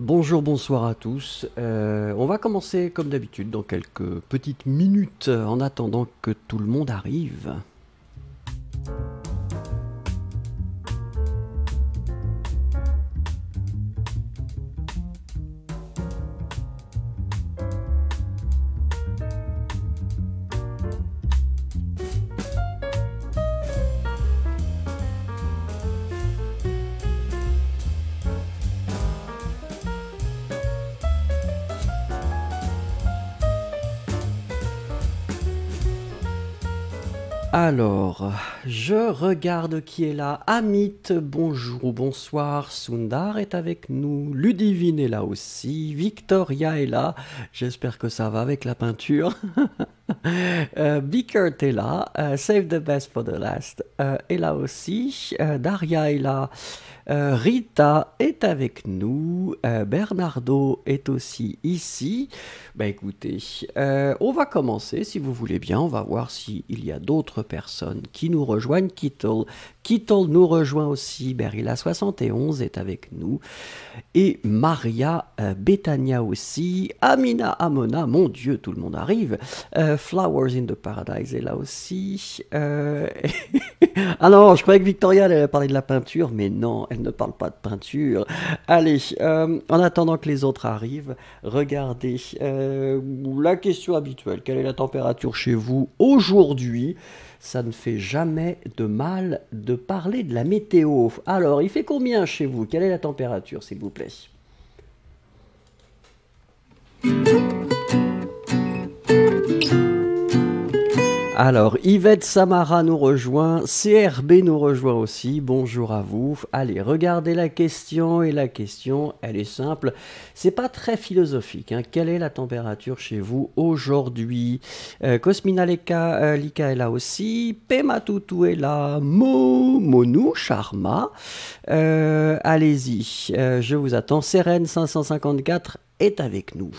bonjour, bonsoir à tous. On va commencer comme d'habitude dans quelques petites minutes en attendant que tout le monde arrive. Alors, je regarde qui est là. Amit, bonjour ou bonsoir. Sundar est avec nous. Ludivine est là aussi. Victoria est là. J'espère que ça va avec la peinture. Bickert est là. Save the best for the last est là aussi. Daria est là. Rita est avec nous. Bernardo est aussi ici. Ben écoutez, on va commencer si vous voulez bien. On va voir s'il y a d'autres personnes qui nous rejoignent. Kittle nous rejoint aussi. Berilla 71 est avec nous. Et Maria Betania aussi. Amina Amona, mon Dieu, tout le monde arrive. Flowers in the Paradise est là aussi. Ah non, je croyais que Victoria allait parler de la peinture, mais non, elle ne parle pas de peinture. Allez, en attendant que les autres arrivent, regardez la question habituelle. Quelle est la température chez vous aujourd'hui? Ça ne fait jamais de mal de parler de la météo. Alors, il fait combien chez vous? Quelle est la température, s'il vous plaît? Alors, Yvette Samara nous rejoint, CRB nous rejoint aussi, bonjour à vous. Allez, regardez la question, et la question, elle est simple, c'est pas très philosophique, hein. Quelle est la température chez vous aujourd'hui? Cosmina Lika est là aussi, Pema Tutu est là, Monu Sharma, allez-y, je vous attends, Seren 554 est avec nous.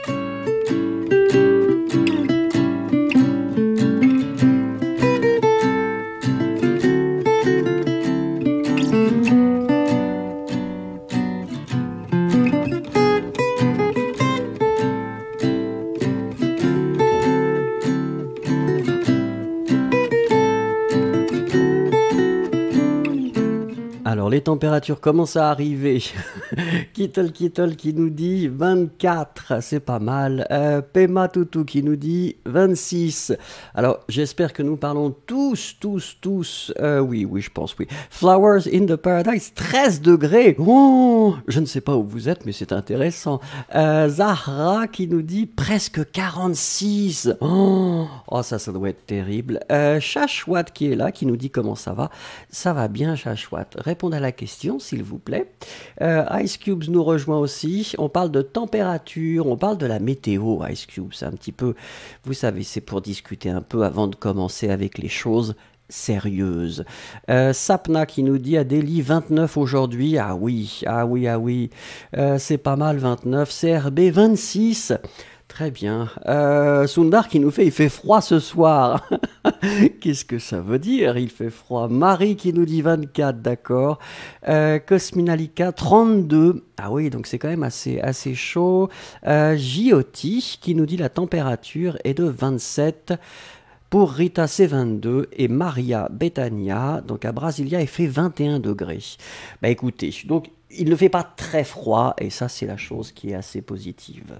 Alors les températures commencent à arriver. Kittle qui nous dit 24, c'est pas mal. Pema Tutu qui nous dit 26. Alors j'espère que nous parlons tous. Oui, je pense, oui. Flowers in the Paradise, 13 degrés. Oh, je ne sais pas où vous êtes, mais c'est intéressant. Zahra qui nous dit presque 46. Oh, ça doit être terrible. Shashwat qui est là, qui nous dit comment ça va. Ça va bien, Shashwat. Répondre à la question, s'il vous plaît. Ice Cubes nous rejoint aussi. On parle de température, on parle de la météo, Ice Cubes. C'est un petit peu, vous savez, c'est pour discuter un peu avant de commencer avec les choses sérieuses. Sapna qui nous dit à Delhi 29 aujourd'hui. Ah oui. C'est pas mal 29. CRB 26. Très bien. Sundar qui nous fait, il fait froid ce soir. Qu'est-ce que ça veut dire? Il fait froid. Marie qui nous dit 24, d'accord. Cosminalika 32. Ah oui, donc c'est quand même assez chaud. Gioti qui nous dit la température est de 27. Pour Rita, c'est 22. Et Maria Betania, donc à Brasilia, il fait 21 degrés. Bah écoutez, donc il ne fait pas très froid. Et ça, c'est la chose qui est assez positive.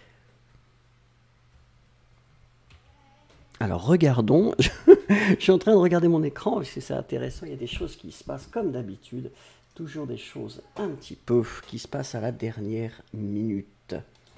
Alors regardons, je suis en train de regarder mon écran parce que c'est intéressant, il y a des choses qui se passent comme d'habitude, toujours des choses un petit peu qui se passent à la dernière minute.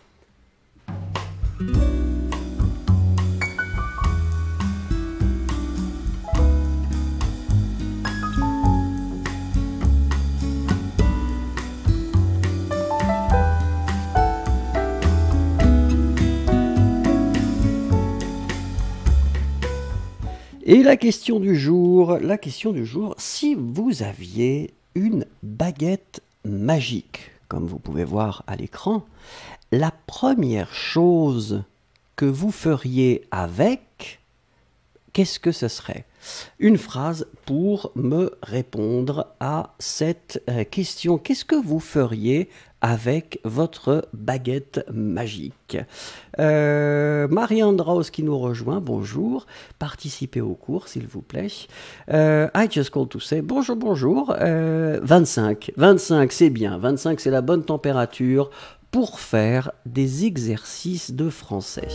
Et la question du jour, si vous aviez une baguette magique, comme vous pouvez voir à l'écran, la première chose que vous feriez avec, qu'est-ce que ce serait? Une phrase pour me répondre à cette question. Qu'est-ce que vous feriez avec votre baguette magique. Marie-Anne Rose qui nous rejoint, bonjour. Participez au cours, s'il vous plaît. I just called to say bonjour, bonjour. 25, c'est bien. 25, c'est la bonne température pour faire des exercices de français.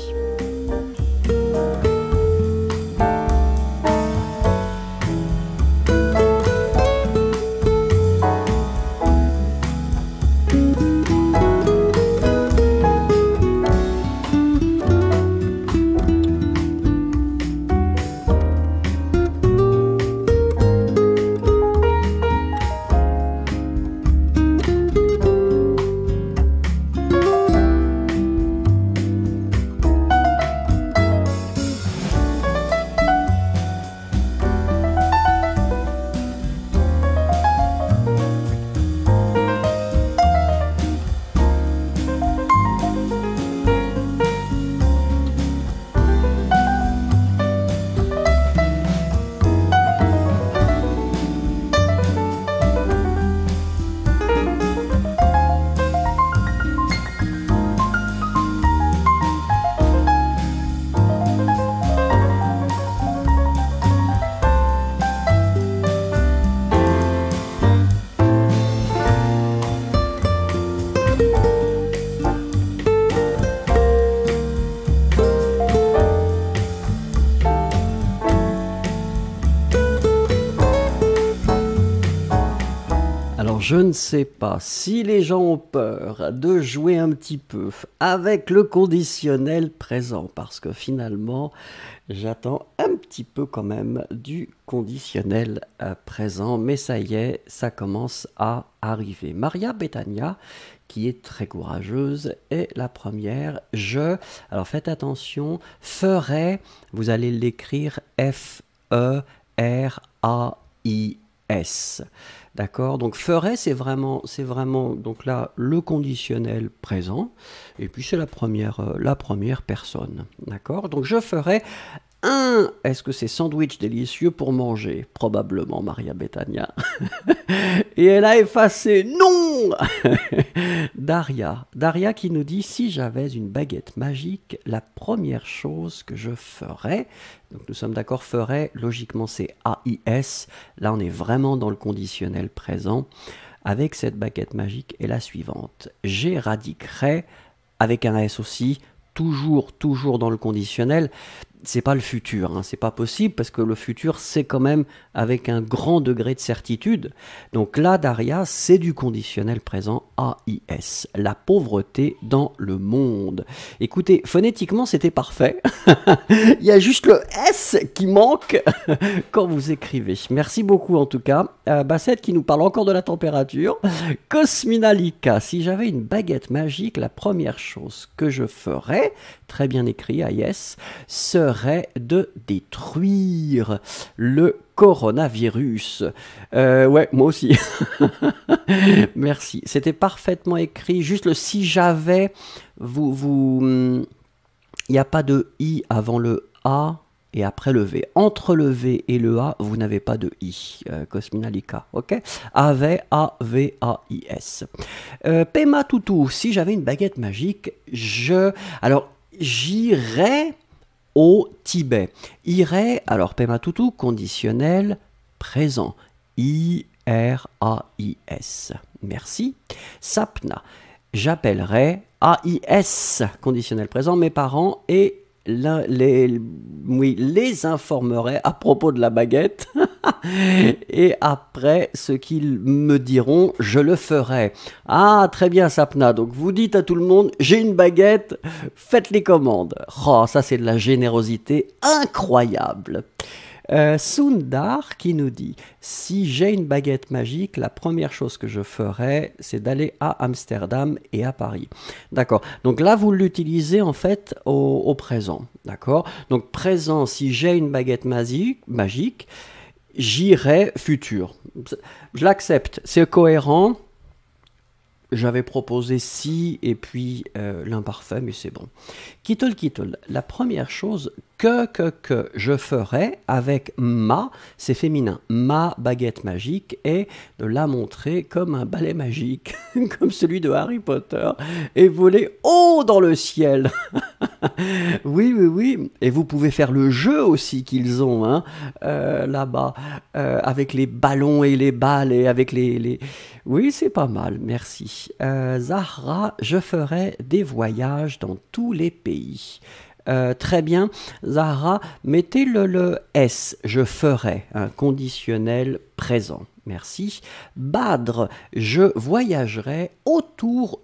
Je ne sais pas si les gens ont peur de jouer un petit peu avec le conditionnel présent, parce que finalement, j'attends un petit peu quand même du conditionnel présent, mais ça y est, ça commence à arriver. Maria Betania, qui est très courageuse, est la première. Alors faites attention, ferait, vous allez l'écrire F-E-R-A-I-S. D'accord, donc ferait, c'est vraiment, donc là, le conditionnel présent, et puis c'est la première personne. D'accord, donc je ferais un. Est-ce que c'est sandwich délicieux pour manger? Probablement, Maria Betania. Et elle a effacé. Non. Daria qui nous dit, si j'avais une baguette magique, la première chose que je ferais, donc nous sommes d'accord, ferait, logiquement c'est A-I-S, là on est vraiment dans le conditionnel présent, avec cette baguette magique est la suivante. J'éradiquerais, avec un S aussi, toujours dans le conditionnel. C'est pas le futur, hein, c'est pas possible parce que le futur c'est quand même avec un grand degré de certitude. Donc là, Daria, c'est du conditionnel présent AIS, la pauvreté dans le monde. Écoutez, phonétiquement c'était parfait. Il y a juste le S qui manque quand vous écrivez. Merci beaucoup en tout cas. Bassette qui nous parle encore de la température. Cosmina Lika, si j'avais une baguette magique, la première chose que je ferais, très bien écrit AIS, serait de détruire le coronavirus. Ouais, moi aussi. Merci. C'était parfaitement écrit. Juste le si j'avais, il n'y a pas de I avant le A et après le V. Entre le V et le A, vous n'avez pas de I. Cosmina Lika, ok? Avait, A-V-A-I-S. Pema Toutou, si j'avais une baguette magique, j'irais au Tibet. Irait, alors Pema Toutou, conditionnel présent. I-R-A-I-S. Merci. Sapna, j'appellerais A-I-S, conditionnel présent, mes parents et les informerai à propos de la baguette et après ce qu'ils me diront, je le ferai. Ah, très bien Sapna, donc vous dites à tout le monde, j'ai une baguette, faites les commandes. Oh, ça c'est de la générosité incroyable. Sundar qui nous dit, si j'ai une baguette magique, la première chose que je ferais, c'est d'aller à Amsterdam et à Paris. D'accord. Donc là, vous l'utilisez en fait au présent. D'accord. Donc présent, si j'ai une baguette magique, j'irai futur. Je l'accepte. C'est cohérent. J'avais proposé si et puis l'imparfait, mais c'est bon. Kittle, la première chose que je ferais avec c'est féminin, ma baguette magique est de la montrer comme un balai magique, comme celui de Harry Potter, et voler haut dans le ciel. Oui, oui, oui. Et vous pouvez faire le jeu aussi qu'ils ont hein, là-bas, avec les ballons et les balles et avec les... Oui, c'est pas mal, merci. Zahra, je ferai des voyages dans tous les pays. Très bien, Zahra, mettez le S, je ferai, un conditionnel présent. Merci. Badr, je voyagerai autour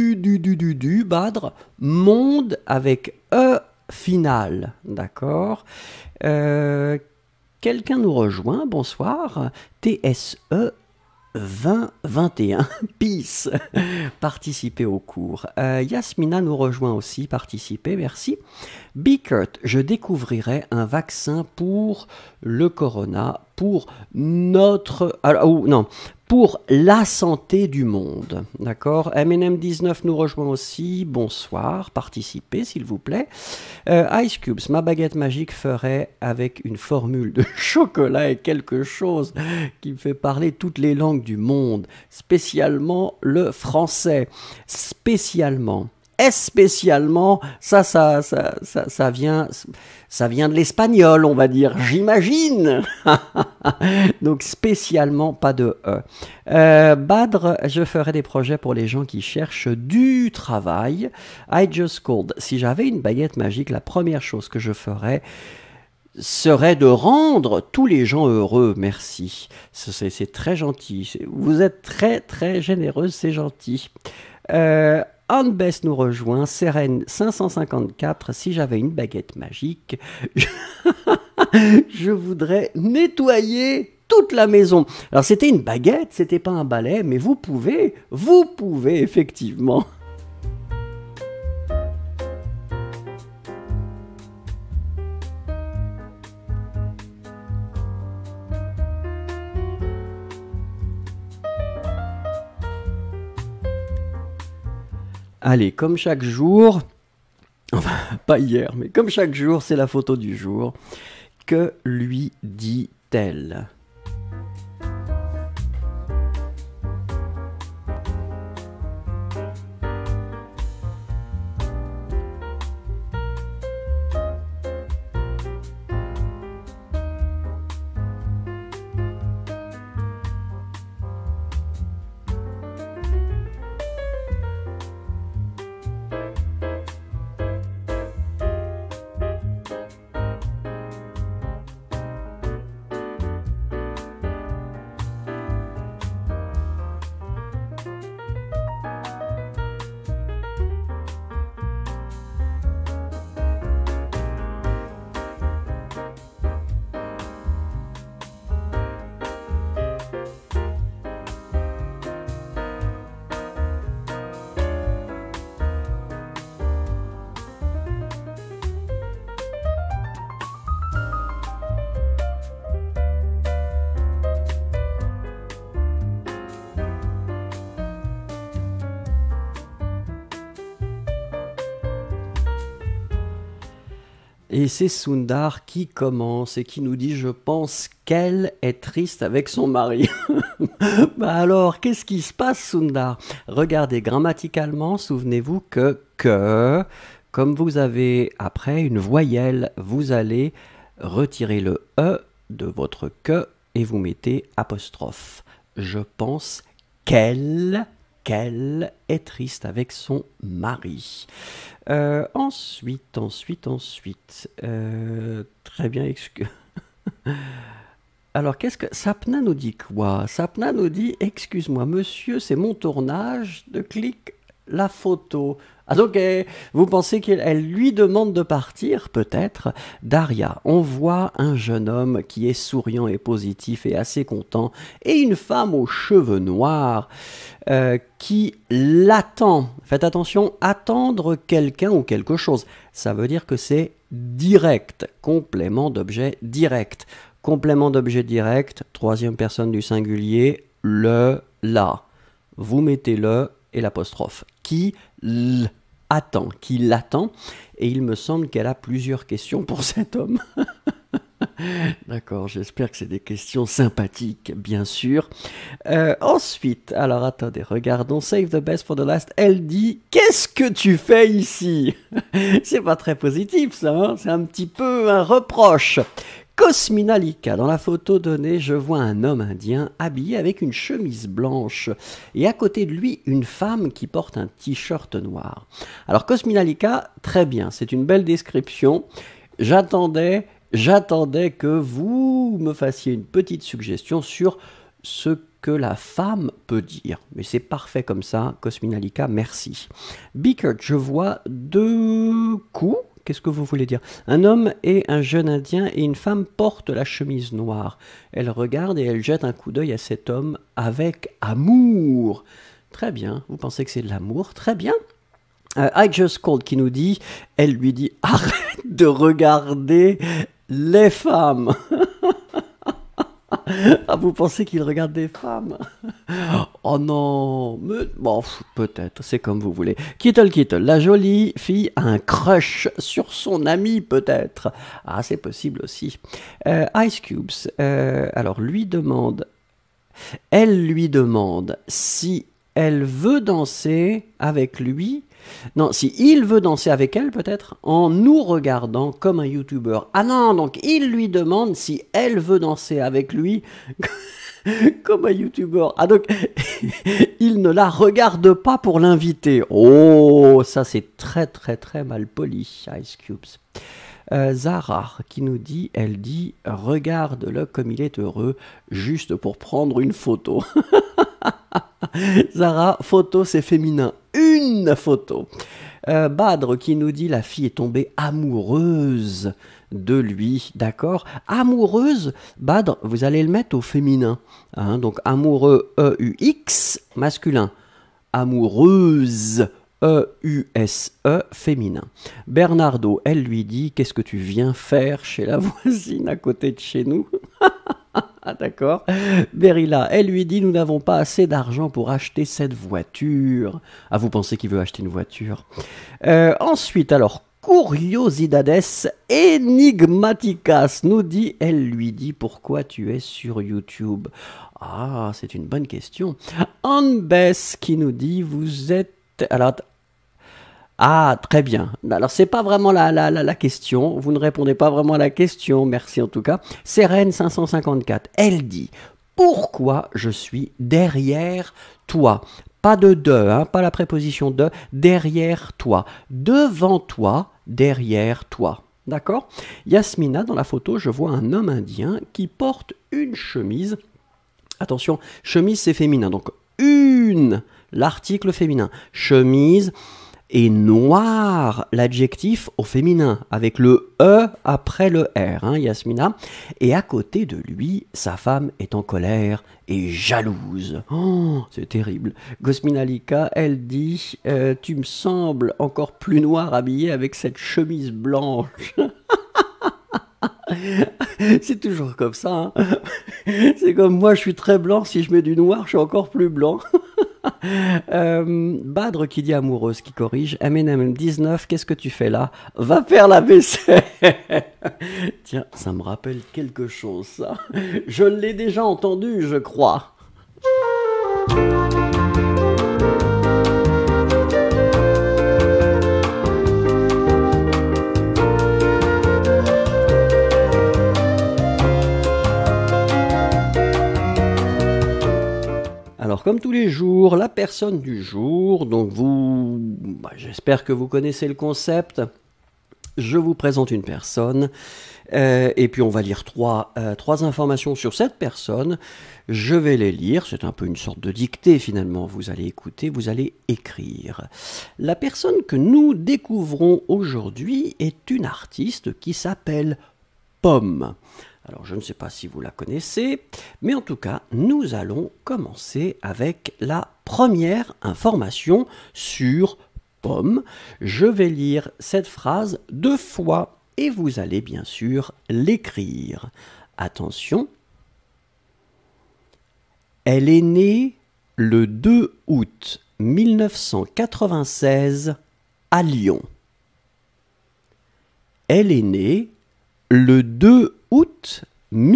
du Badr, monde avec E final. D'accord. Quelqu'un nous rejoint, bonsoir. TSE 2021, Peace, participez au cours. Yasmina nous rejoint aussi, participez, merci. Bickert, je découvrirai un vaccin pour le corona, pour notre... non, pour la santé du monde. D'accord. MNM19 nous rejoint aussi, bonsoir, participez s'il vous plaît. Ice Cubes, ma baguette magique ferait avec une formule de chocolat et quelque chose qui me fait parler toutes les langues du monde, spécialement le français, spécialement. Spécialement, ça vient de l'espagnol, on va dire, j'imagine. Donc spécialement, pas de E. Badr, je ferai des projets pour les gens qui cherchent du travail. I just called. Si j'avais une baguette magique, la première chose que je ferais serait de rendre tous les gens heureux. Merci. C'est très gentil. Vous êtes très très généreuse, c'est gentil. Anne-Bess nous rejoint, Sérène 554, si j'avais une baguette magique, je voudrais nettoyer toute la maison. Alors c'était une baguette, c'était pas un balai, mais vous pouvez effectivement. Allez, comme chaque jour, enfin pas hier, mais comme chaque jour, c'est la photo du jour. Que lui dit-elle ? Et c'est Sundar qui commence et qui nous dit « Je pense qu'elle est triste avec son mari. » Bah alors, qu'est-ce qui se passe, Sundar? Regardez, grammaticalement, souvenez-vous que, comme vous avez après une voyelle, vous allez retirer le « e » de votre « que » et vous mettez apostrophe. Je pense qu'elle est triste avec son mari. Ensuite. Très bien, Alors, qu'est-ce que... Sapna nous dit quoi? Sapna nous dit, excuse-moi, monsieur, c'est mon tournage, de clic la photo. Ah donc, vous pensez qu'elle lui demande de partir? Peut-être. Daria, on voit un jeune homme qui est souriant et positif et assez content, et une femme aux cheveux noirs qui l'attend. Faites attention, attendre quelqu'un ou quelque chose. Ça veut dire que c'est direct. Complément d'objet direct. Complément d'objet direct, troisième personne du singulier, le, la. Vous mettez le et l'apostrophe. Qui l'attend, qui l'attend. Et il me semble qu'elle a plusieurs questions pour cet homme. D'accord, j'espère que c'est des questions sympathiques, bien sûr. Ensuite, alors attendez, regardons. Save the best for the last. Elle dit, qu'est-ce que tu fais ici? C'est pas très positif, ça, hein, c'est un petit peu un reproche. Cosmina Lika, dans la photo donnée, je vois un homme indien habillé avec une chemise blanche et à côté de lui, une femme qui porte un t-shirt noir. Alors Cosmina Lika, très bien, c'est une belle description. J'attendais que vous me fassiez une petite suggestion sur ce que la femme peut dire. Mais c'est parfait comme ça, Cosmina Lika, merci. Bickert, je vois 2 coups. Qu'est-ce que vous voulez dire? Un homme et un jeune indien et une femme portent la chemise noire. Elle regarde et elle jette un coup d'œil à cet homme avec amour. Très bien, vous pensez que c'est de l'amour? Très bien. I Just Called qui nous dit, elle lui dit, arrête de regarder les femmes. Ah, vous pensez qu'il regarde des femmes? Oh non, mais bon, peut-être, c'est comme vous voulez. Kittle, la jolie fille a un crush sur son ami, peut-être. Ah, c'est possible aussi. Ice Cubes, alors elle lui demande si elle veut danser avec lui. Non, si il veut danser avec elle, peut-être, en nous regardant comme un YouTuber. Ah non, donc il lui demande si elle veut danser avec lui comme un YouTuber. Ah donc, il ne la regarde pas pour l'inviter. Oh, ça c'est très très très mal poli, Ice Cubes. Zara qui nous dit, elle dit, regarde-le comme il est heureux, juste pour prendre une photo. Zara, photo c'est féminin, une photo. Badre qui nous dit, la fille est tombée amoureuse de lui, d'accord? Amoureuse, Badre, vous allez le mettre au féminin, hein, donc amoureux, E-U-X, masculin, amoureuse, E-U-S-E, féminin. Bernardo, elle lui dit, qu'est-ce que tu viens faire chez la voisine à côté de chez nous? Ah, d'accord. Berilla, elle lui dit, nous n'avons pas assez d'argent pour acheter cette voiture. Ah, vous pensez qu'il veut acheter une voiture? Ensuite, alors, Curiosidades Enigmaticas nous dit, elle lui dit, pourquoi tu es sur YouTube? Ah, c'est une bonne question. Anbes qui nous dit, vous êtes... Alors, ah, très bien. Alors, c'est pas vraiment la question. Vous ne répondez pas vraiment à la question. Merci en tout cas. Sérène 554, elle dit, pourquoi je suis derrière toi? Pas de hein, pas la préposition de, derrière toi. Devant toi, derrière toi. D'accord? Yasmina, dans la photo, je vois un homme indien qui porte une chemise. Attention, chemise c'est féminin. Donc, l'article féminin. Chemise et noir, l'adjectif au féminin, avec le E après le R, hein, Yasmina. Et à côté de lui, sa femme est en colère et jalouse. Oh, c'est terrible. Gosmina Lika, elle dit, tu me sembles encore plus noir habillé avec cette chemise blanche. C'est toujours comme ça. Hein. C'est comme moi, je suis très blanc. Si je mets du noir, je suis encore plus blanc. Badre qui dit amoureuse, qui corrige. MNM19, qu'est-ce que tu fais là? Va faire la vaisselle. Tiens, ça me rappelle quelque chose, ça. Je l'ai déjà entendu, je crois. Alors, comme tous les jours, la personne du jour, donc j'espère que vous connaissez le concept. Je vous présente une personne, et puis on va lire trois informations sur cette personne. Je vais les lire, c'est un peu une sorte de dictée finalement. Vous allez écouter, vous allez écrire. La personne que nous découvrons aujourd'hui est une artiste qui s'appelle Pomme. Alors, je ne sais pas si vous la connaissez, mais en tout cas, nous allons commencer avec la première information sur Pomme. Je vais lire cette phrase 2 fois et vous allez bien sûr l'écrire. Attention. Elle est née le 2 août 1996 à Lyon. Elle est née le 2 août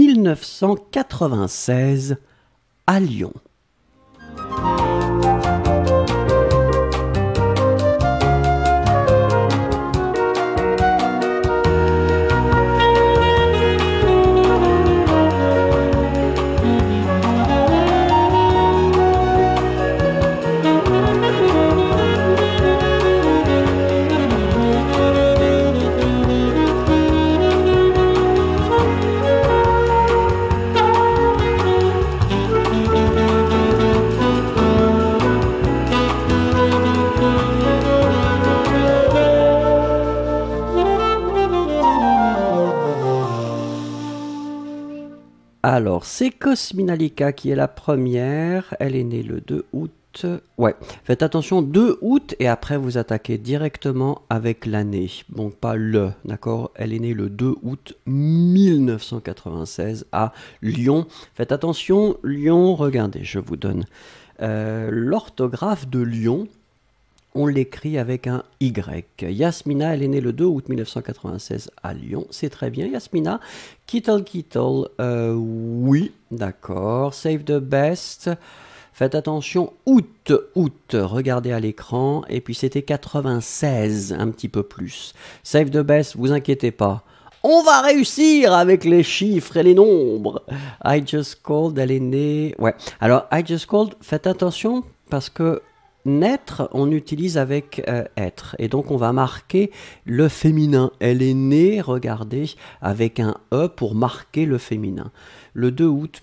1996 à Lyon. Alors, c'est Cosminalika qui est la première. Elle est née le 2 août. Ouais, faites attention, 2 août et après vous attaquez directement avec l'année. Bon, pas le, d'accord? Elle est née le 2 août 1996 à Lyon. Faites attention, Lyon, regardez, je vous donne l'orthographe de Lyon. On l'écrit avec un Y. Yasmina, elle est née le 2 août 1996 à Lyon. C'est très bien, Yasmina. Kittle, oui, d'accord. Save the best. Faites attention, août. Regardez à l'écran. Et puis c'était 96, un petit peu plus. Save the best, vous inquiétez pas. On va réussir avec les chiffres et les nombres. I just called, elle est née... Ouais, alors I just called, faites attention parce que naître, on utilise avec être. Et donc, on va marquer le féminin. Elle est née, regardez, avec un E pour marquer le féminin. Le 2 août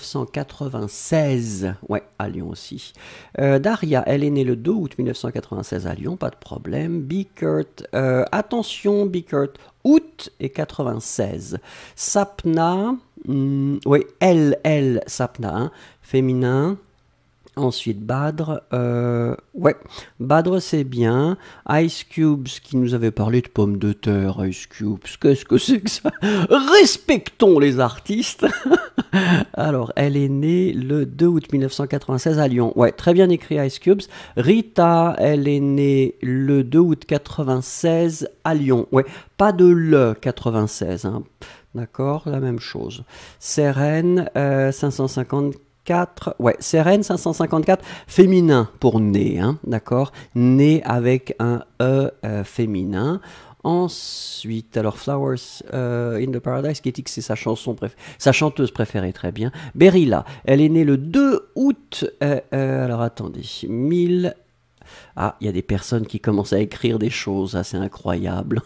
1996. Ouais, à Lyon aussi. Daria, elle est née le 2 août 1996 à Lyon, pas de problème. Bickert, attention, Bickert, août et 96. Sapna, oui, elle, Sapna, hein, féminin. Ensuite, Badr, ouais, Badr c'est bien. Ice Cubes qui nous avait parlé de pommes de terre, Ice Cubes, qu'est-ce que c'est que ça? Respectons les artistes. Alors, elle est née le 2 août 1996 à Lyon. Ouais, très bien écrit Ice Cubes. Rita, elle est née le 2 août 1996 à Lyon. Ouais, pas de le 96, hein. D'accord, la même chose. Seren, 554. Ouais, Seren 554, féminin pour né, hein, d'accord? Né avec un E féminin. Ensuite, alors Flowers in the Paradise, qui dit que c'est sa chanteuse préférée, très bien. Berilla, elle est née le 2 août, alors attendez, 1000... Ah, il y a des personnes qui commencent à écrire des choses assez incroyables.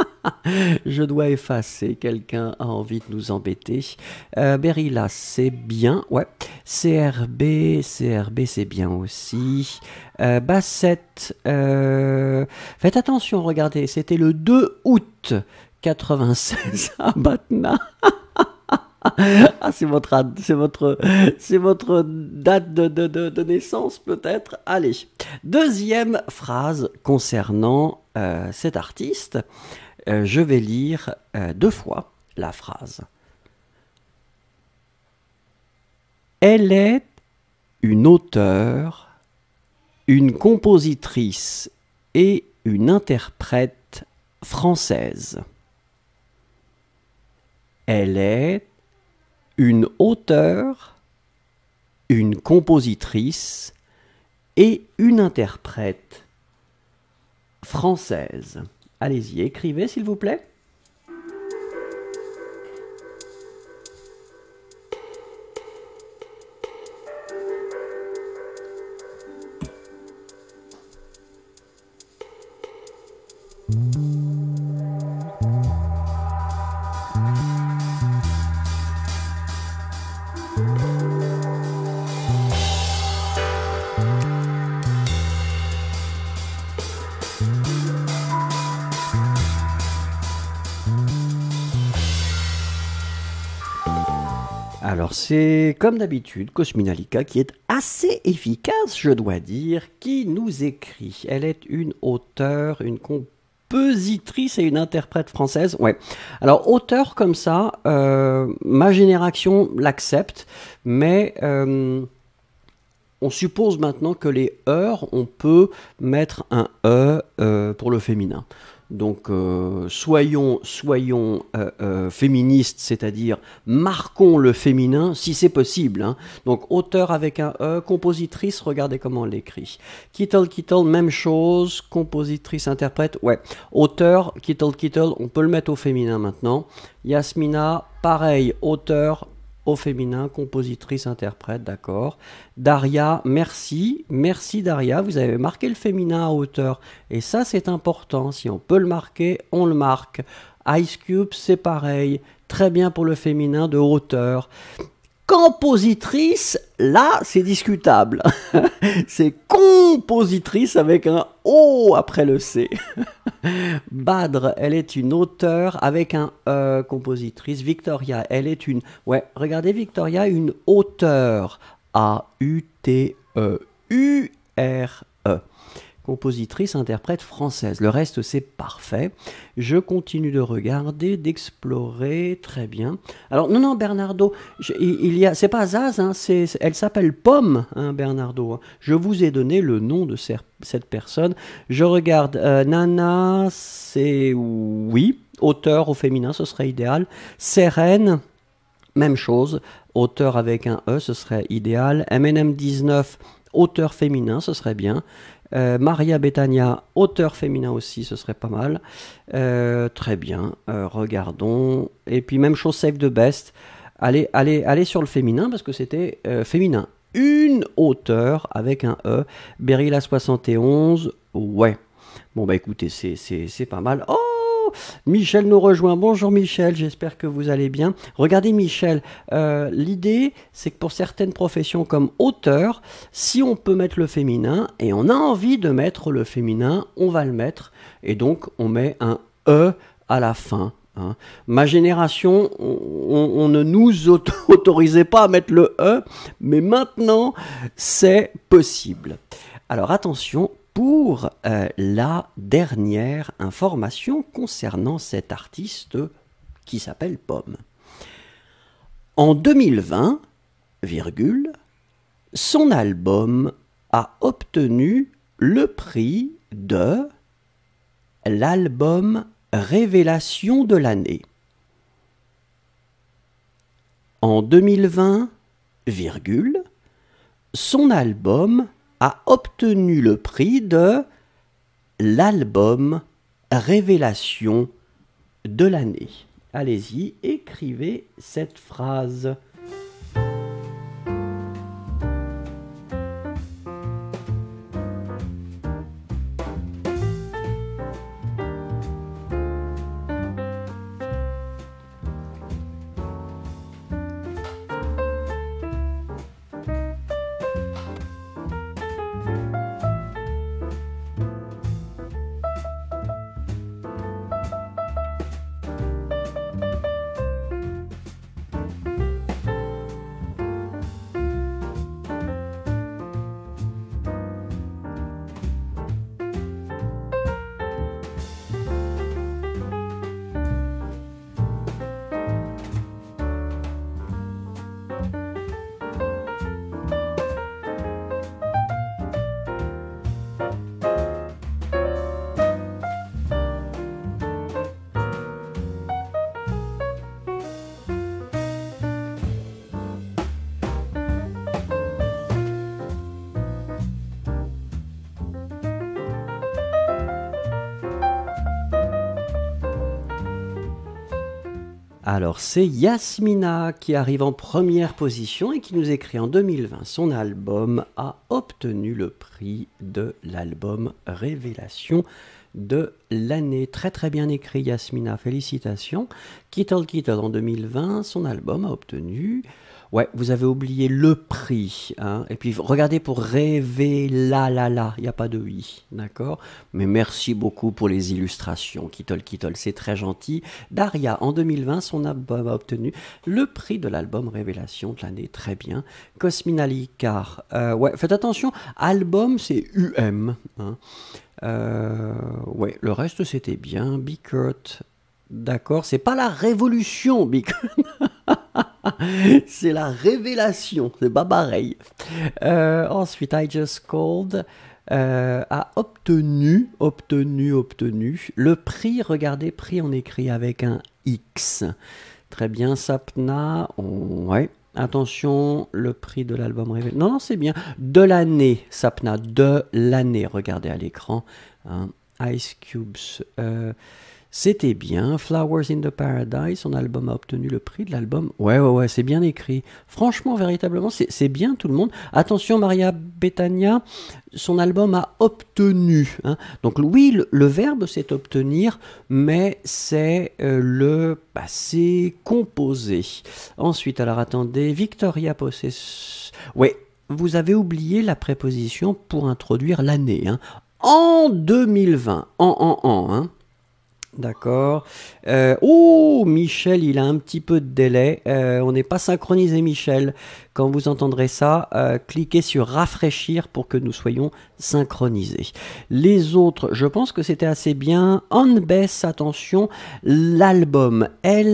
Je dois effacer, quelqu'un a envie de nous embêter. Berilla, c'est bien, ouais. CRB, c'est bien aussi. Bassett, faites attention, regardez, c'était le 2 août 96 à Batna. Ah, c'est votre date de naissance peut-être. Allez, deuxième phrase concernant cet artiste. Je vais lire 2 fois la phrase. Elle est une auteure, une compositrice et une interprète française. Elle est une auteure, une compositrice et une interprète française. Allez-y, écrivez s'il vous plaît. Alors c'est comme d'habitude Cosminalika qui est assez efficace, je dois dire, qui nous écrit. Elle est une auteure, une compositrice et une interprète française. Ouais. Alors auteur comme ça, ma génération l'accepte, mais on suppose maintenant que les heures, on peut mettre un E pour le féminin. Donc, soyons féministes, c'est-à-dire marquons le féminin si c'est possible. Hein. Donc, auteur avec un E, compositrice, regardez comment on l'écrit. Kittle, même chose, compositrice, interprète, ouais. Auteur, Kittle, on peut le mettre au féminin maintenant. Yasmina, pareil, auteur, au féminin, compositrice, interprète, d'accord. Daria, merci Daria, vous avez marqué le féminin à hauteur, et ça c'est important, si on peut le marquer, on le marque. Ice Cube, c'est pareil, très bien pour le féminin de hauteur. Compositrice, là c'est discutable, c'est compositrice avec un O après le C. Badr, elle est une auteure avec un E, compositrice. Victoria, elle est une... Ouais, regardez Victoria, une auteure. A-U-T-E-U-R-E. Compositrice, interprète française. Le reste, c'est parfait. Je continue de regarder, d'explorer. Très bien. Alors, non, Bernardo, c'est pas Zaz, hein, elle s'appelle Pomme, hein, Bernardo. Je vous ai donné le nom de cette personne. Je regarde. Nana, c'est oui. Auteur au féminin, ce serait idéal. Sérène, même chose. Auteur avec un E, ce serait idéal. MNM19, auteur féminin, ce serait bien. Maria Betania, auteur féminin aussi, ce serait pas mal. Très bien, regardons. Et puis même chose, Save the Best. Allez sur le féminin parce que c'était féminin. Une auteure avec un E. Berilla 71, ouais. Bon bah écoutez, c'est pas mal. Oh, Michel nous rejoint. Bonjour Michel, j'espère que vous allez bien. Regardez Michel, l'idée c'est que pour certaines professions comme auteur, si on peut mettre le féminin et on a envie de mettre le féminin, on va le mettre et donc on met un E à la fin. Hein. Ma génération, on ne nous autorisait pas à mettre le E, mais maintenant c'est possible. Alors attention, pour la dernière information concernant cet artiste qui s'appelle Pomme. En 2020, son album a obtenu le prix de l'album Révélation de l'année. En 2020, son album a obtenu le prix de l'album Révélation de l'année. Allez-y, écrivez cette phrase. Alors c'est Yasmina qui arrive en première position et qui nous écrit en 2020. Son album a obtenu le prix de l'album Révélation de l'année. Très très bien écrit Yasmina, félicitations. Kittle en 2020, son album a obtenu... Ouais, vous avez oublié le prix. Hein. Et puis, regardez pour rêver, il n'y a pas de i, d'accord? Mais merci beaucoup pour les illustrations, Kittle, c'est très gentil. Daria, en 2020, son album a obtenu le prix de l'album Révélation de l'année, très bien. Cosmina Licard, ouais, faites attention, album, c'est UM. Hein. Ouais, le reste, c'était bien. Bickert, d'accord, c'est pas la révolution, Bickert. C'est la révélation, c'est pas pareil. Ensuite, I just called a obtenu le prix. Regardez, prix on écrit avec un X. Très bien, Sapna. Ouais. Attention, le prix de l'album révélé. Non, non, c'est bien. De l'année, Sapna, de l'année. Regardez à l'écran. Hein. Ice Cubes. C'était bien. Flowers in the Paradise, son album a obtenu le prix de l'album. Ouais, c'est bien écrit. Franchement, véritablement, c'est bien tout le monde. Attention, Maria Bethania, son album a obtenu. Hein. Donc oui, le verbe c'est obtenir, mais c'est le passé composé. Ensuite, alors attendez, Victoria possess... Ouais, vous avez oublié la préposition pour introduire l'année. Hein. En 2020, hein. D'accord. Michel, il a un petit peu de délai. On n'est pas synchronisé, Michel. Quand vous entendrez ça, cliquez sur rafraîchir pour que nous soyons synchronisés. Les autres, je pense que c'était assez bien. On baisse, attention, l'album.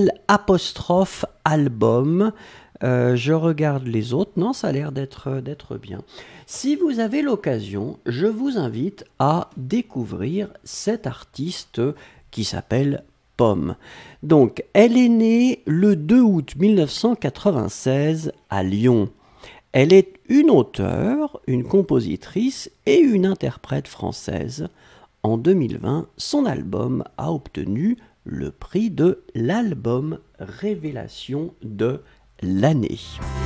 L''album. Je regarde les autres. Non, ça a l'air d'être bien. Si vous avez l'occasion, je vous invite à découvrir cet artiste qui s'appelle Pomme. Donc, elle est née le 2 août 1996 à Lyon. Elle est une auteure, une compositrice et une interprète française. En 2020, son album a obtenu le prix de l'album Révélation de l'année.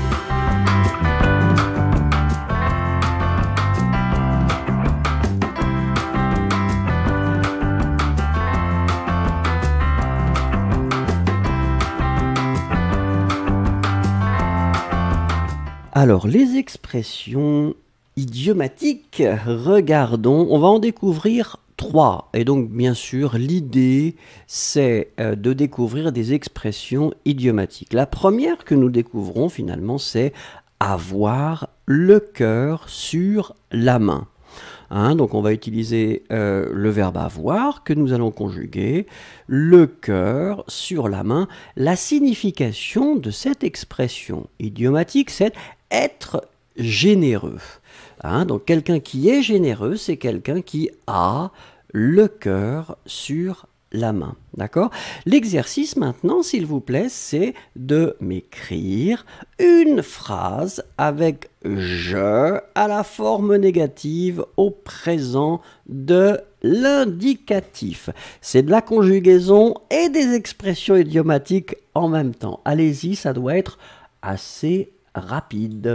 Alors, les expressions idiomatiques, regardons, on va en découvrir 3. Et donc, bien sûr, l'idée, c'est de découvrir des expressions idiomatiques. La première que nous découvrons, finalement, c'est avoir le cœur sur la main. Hein, donc on va utiliser le verbe avoir que nous allons conjuguer, le cœur sur la main. La signification de cette expression idiomatique, c'est être généreux. Hein, donc quelqu'un qui est généreux, c'est quelqu'un qui a le cœur sur la main. D'accord ? L'exercice maintenant, s'il vous plaît, c'est de m'écrire une phrase avec je à la forme négative au présent de l'indicatif. C'est de la conjugaison et des expressions idiomatiques en même temps. Allez-y, ça doit être assez rapide.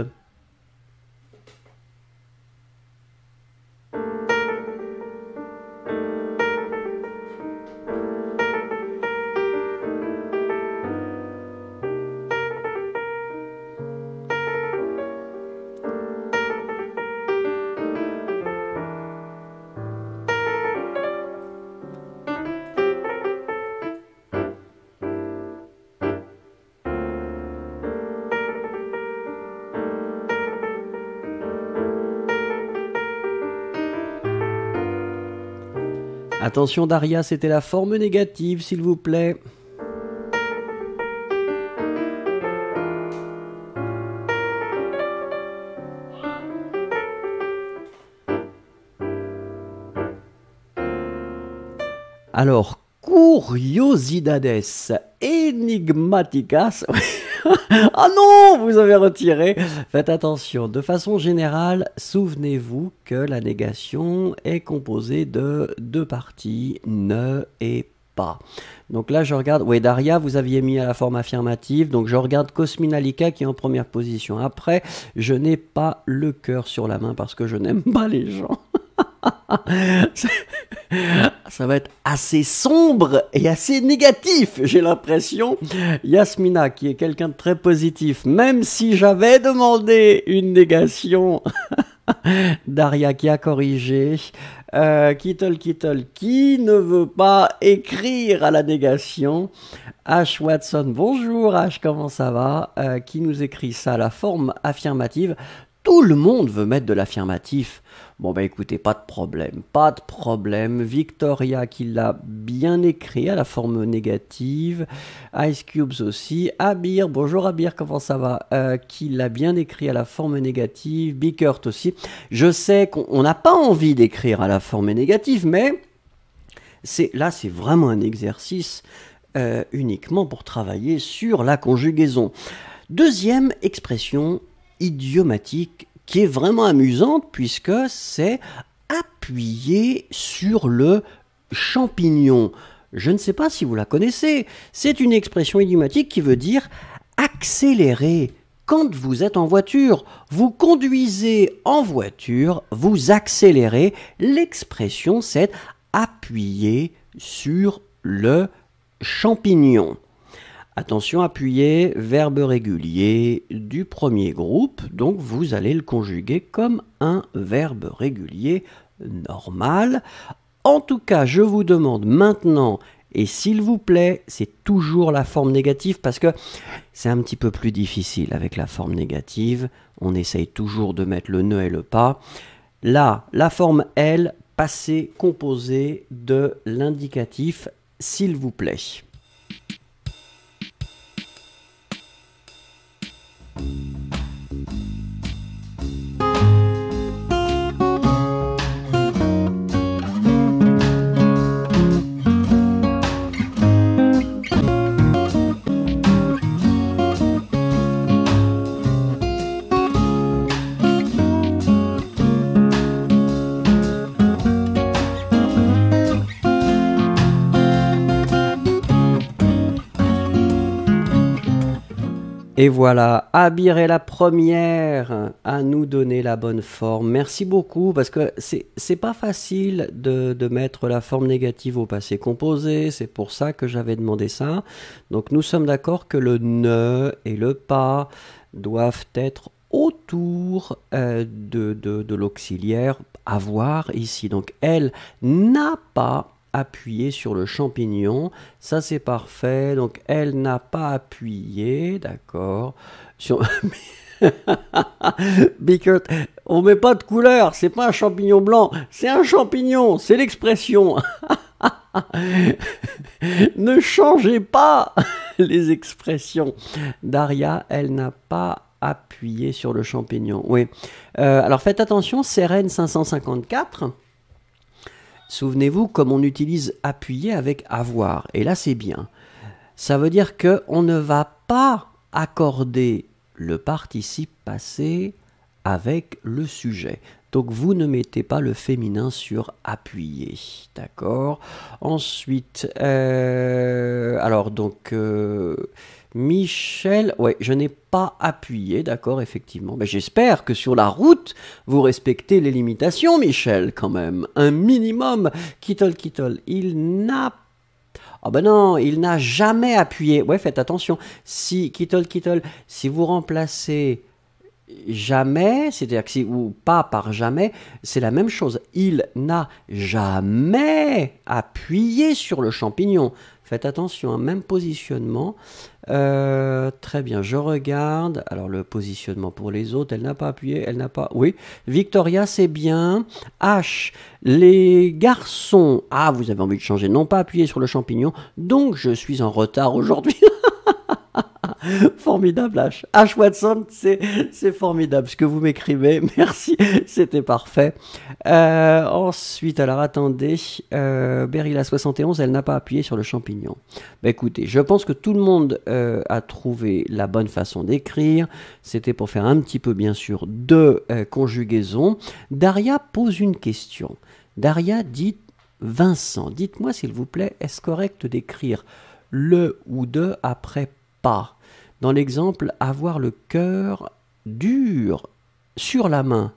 Attention Daria, c'était la forme négative, s'il vous plaît. Alors, curiosidades enigmaticas. Ah non, vous avez retiré. Faites attention. De façon générale, souvenez-vous que la négation est composée de deux parties, ne et pas. Donc là, je regarde. Oui, Daria, vous aviez mis à la forme affirmative. Donc je regarde Cosminalika qui est en première position. Après, je n'ai pas le cœur sur la main parce que je n'aime pas les gens. Ça va être assez sombre et assez négatif, j'ai l'impression. Yasmina, qui est quelqu'un de très positif, même si j'avais demandé une négation. Daria qui a corrigé. Kittle, qui ne veut pas écrire à la négation. H. Watson, bonjour H, comment ça va? Qui nous écrit ça, la forme affirmative. Tout le monde veut mettre de l'affirmatif. Bon, bah écoutez, pas de problème, pas de problème. Victoria qui l'a bien écrit à la forme négative. Ice Cubes aussi. Abir, bonjour Abir, comment ça va? Qui l'a bien écrit à la forme négative. Bickert aussi. Je sais qu'on n'a pas envie d'écrire à la forme négative, mais là, c'est vraiment un exercice uniquement pour travailler sur la conjugaison. Deuxième expression idiomatique qui est vraiment amusante puisque c'est appuyer sur le champignon. Je ne sais pas si vous la connaissez. C'est une expression idiomatique qui veut dire accélérer. Quand vous êtes en voiture, vous conduisez en voiture, vous accélérez. L'expression c'est appuyer sur le champignon. Attention, appuyer, verbe régulier du premier groupe, donc vous allez le conjuguer comme un verbe régulier normal. En tout cas, je vous demande maintenant, et s'il vous plaît, c'est toujours la forme négative parce que c'est un petit peu plus difficile avec la forme négative. On essaye toujours de mettre le ne et le pas. Là, la forme L, passé composé de l'indicatif, s'il vous plaît. Et voilà, Abir est la première à nous donner la bonne forme. Merci beaucoup parce que c'est pas facile de mettre la forme négative au passé composé. C'est pour ça que j'avais demandé ça. Donc nous sommes d'accord que le ne et le pas doivent être autour de l'auxiliaire avoir ici. Donc elle n'a pas appuyé sur le champignon, ça c'est parfait, donc elle n'a pas appuyé, d'accord, sur... Bickert, on met pas de couleur, c'est pas un champignon blanc, c'est un champignon, c'est l'expression. Ne changez pas les expressions. Daria, elle n'a pas appuyé sur le champignon, oui. Alors faites attention, Sérène 554, souvenez-vous, comme on utilise appuyer avec avoir, et là c'est bien. Ça veut dire qu'on ne va pas accorder le participe passé avec le sujet. Donc vous ne mettez pas le féminin sur appuyer, d'accord? Ensuite, alors donc... Michel, ouais, je n'ai pas appuyé, d'accord, effectivement. Mais j'espère que sur la route, vous respectez les limitations, Michel, quand même. Un minimum. Kittle, il n'a... Ah ben non, il n'a jamais appuyé. Ouais, faites attention. Si, Kittle, si vous remplacez jamais, c'est-à-dire que si, ou pas par jamais, c'est la même chose. Il n'a jamais appuyé sur le champignon. Faites attention, hein, même positionnement. Très bien, je regarde. Alors le positionnement pour les autres, elle n'a pas appuyé, elle n'a pas... Oui, Victoria, c'est bien. H, les garçons... Ah, vous avez envie de changer, non pas appuyé sur le champignon, donc je suis en retard aujourd'hui. Formidable, H. H. Watson, c'est formidable ce que vous m'écrivez. Merci, c'était parfait. Ensuite, alors attendez, Berilla 71, elle n'a pas appuyé sur le champignon. Bah, écoutez, je pense que tout le monde a trouvé la bonne façon d'écrire. C'était pour faire un petit peu, bien sûr, de conjugaison. Daria pose une question. Daria dit, Vincent, dites-moi s'il vous plaît, est-ce correct d'écrire le ou de après pas? Dans l'exemple, avoir le cœur dur sur la main.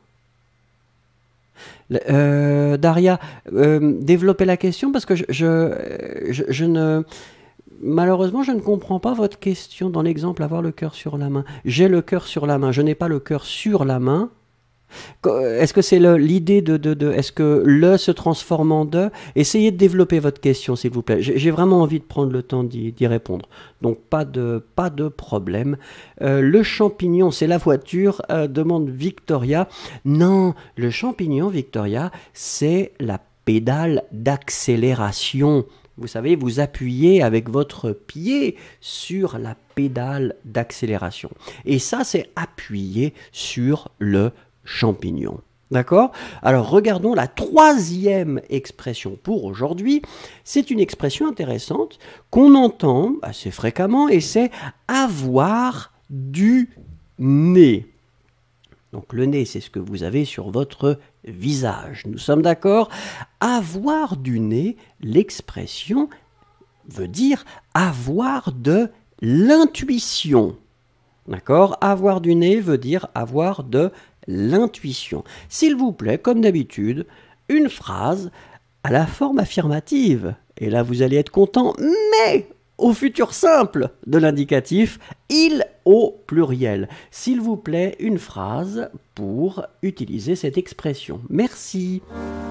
Daria, développez la question parce que je ne... Malheureusement, je ne comprends pas votre question dans l'exemple avoir le cœur sur la main. J'ai le cœur sur la main, je n'ai pas le cœur sur la main. Est-ce que c'est l'idée est-ce que le se transforme en de? Essayez de développer votre question, s'il vous plaît. J'ai vraiment envie de prendre le temps d'y répondre. Donc, pas de problème. Le champignon, c'est la voiture, demande Victoria. Non, le champignon, Victoria, c'est la pédale d'accélération. Vous savez, vous appuyez avec votre pied sur la pédale d'accélération. Et ça, c'est appuyer sur le champignon. D'accord? Alors, regardons la troisième expression pour aujourd'hui. C'est une expression intéressante qu'on entend assez fréquemment et c'est avoir du nez. Donc le nez, c'est ce que vous avez sur votre visage. Nous sommes d'accord? Avoir du nez, l'expression veut dire avoir de l'intuition. D'accord? Avoir du nez veut dire avoir de l'intuition. S'il vous plaît, comme d'habitude, une phrase à la forme affirmative. Et là, vous allez être content, mais au futur simple de l'indicatif, il au pluriel. S'il vous plaît, une phrase pour utiliser cette expression. Merci.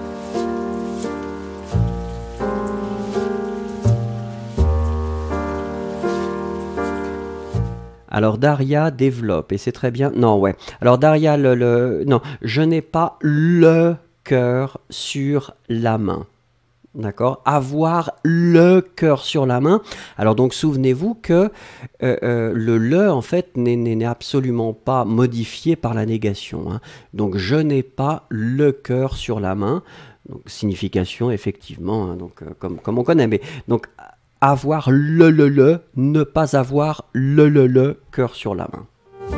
Alors Daria développe, et c'est très bien. Non, ouais. Alors Daria, non, je n'ai pas le cœur sur la main. D'accord? Avoir le cœur sur la main. Alors donc souvenez-vous que le en fait n'est absolument pas modifié par la négation. Hein. Donc je n'ai pas le cœur sur la main. Donc signification effectivement, hein, donc comme on connaît. Mais donc avoir le, ne pas avoir le cœur sur la main.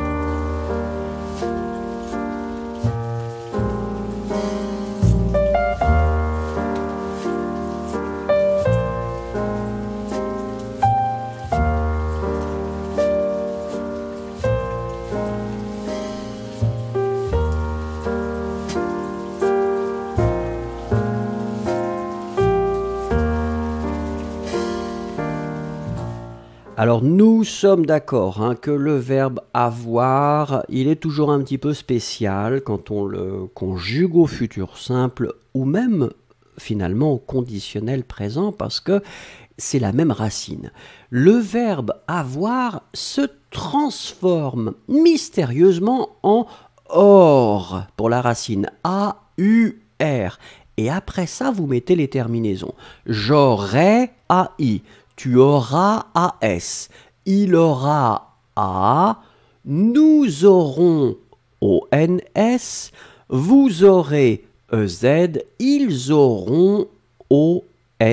Alors nous sommes d'accord hein, que le verbe avoir, il est toujours un petit peu spécial quand on le conjugue au futur simple ou même finalement au conditionnel présent parce que c'est la même racine. Le verbe avoir se transforme mystérieusement en or pour la racine A-U-R. Et après ça, vous mettez les terminaisons. J'aurais AI. Tu auras AS, il aura A, nous aurons ONS, vous aurez EZ, ils auront ONT.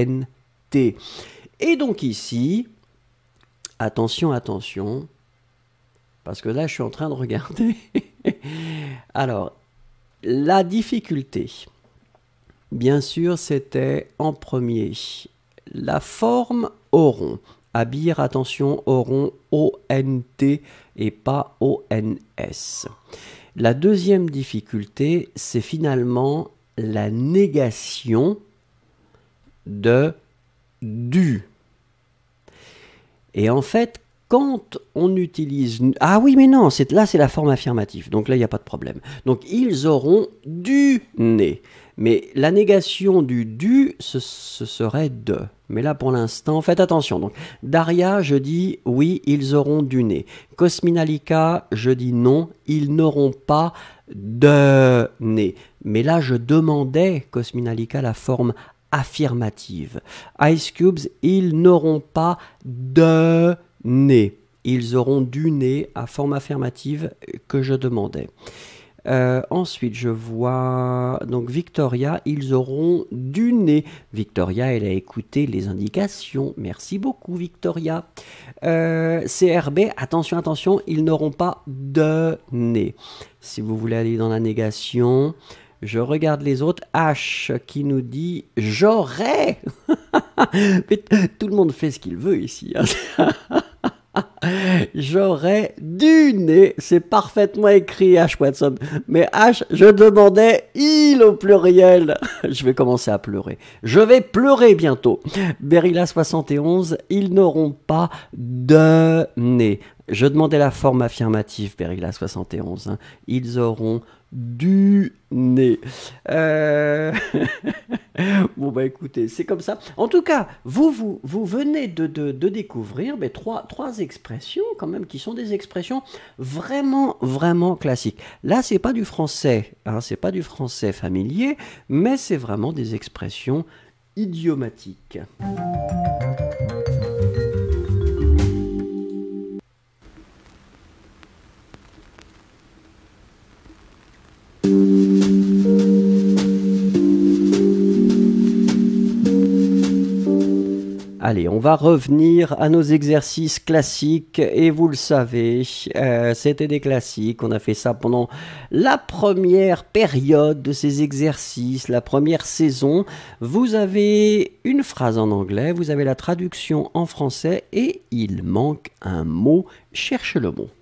Et donc ici, attention, attention, parce que là je suis en train de regarder. Alors, la difficulté, bien sûr, c'était en premier. La forme auront. Habir, attention, auront O-N-T et pas O-N-S. La deuxième difficulté, c'est finalement la négation de du. Et en fait, quand on utilise... Ah oui, mais non, là c'est la forme affirmative, donc là il n'y a pas de problème. Donc ils auront du nez. Mais la négation du du, ce serait de. Mais là, pour l'instant, faites attention. Donc, Daria, je dis oui, ils auront du nez. Cosminalika, je dis non, ils n'auront pas de nez. Mais là, je demandais, Cosminalika, la forme affirmative. Ice Cubes, ils n'auront pas de nez. Ils auront du nez à forme affirmative que je demandais. Ensuite, je vois donc Victoria, ils auront du nez. Victoria, elle a écouté les indications. Merci beaucoup, Victoria. CRB, attention, attention, ils n'auront pas de nez. Si vous voulez aller dans la négation, je regarde les autres. H qui nous dit j'aurais. Mais tout le monde fait ce qu'il veut ici. Hein. J'aurais du nez, c'est parfaitement écrit H. Watson, mais H, je demandais il au pluriel. Je vais commencer à pleurer. Je vais pleurer bientôt. Berilla 71, ils n'auront pas de nez. Je demandais la forme affirmative, Périgla 71. Hein. Ils auront du nez. Bon, bah écoutez, c'est comme ça. En tout cas, vous venez de découvrir trois expressions, quand même, qui sont des expressions vraiment, vraiment classiques. Là, c'est pas du français, hein, c'est pas du français familier, mais c'est vraiment des expressions idiomatiques. Allez, on va revenir à nos exercices classiques et vous le savez, c'était des classiques. On a fait ça pendant la première période de ces exercices, la première saison. Vous avez une phrase en anglais, vous avez la traduction en français et il manque un mot. Cherche le mot.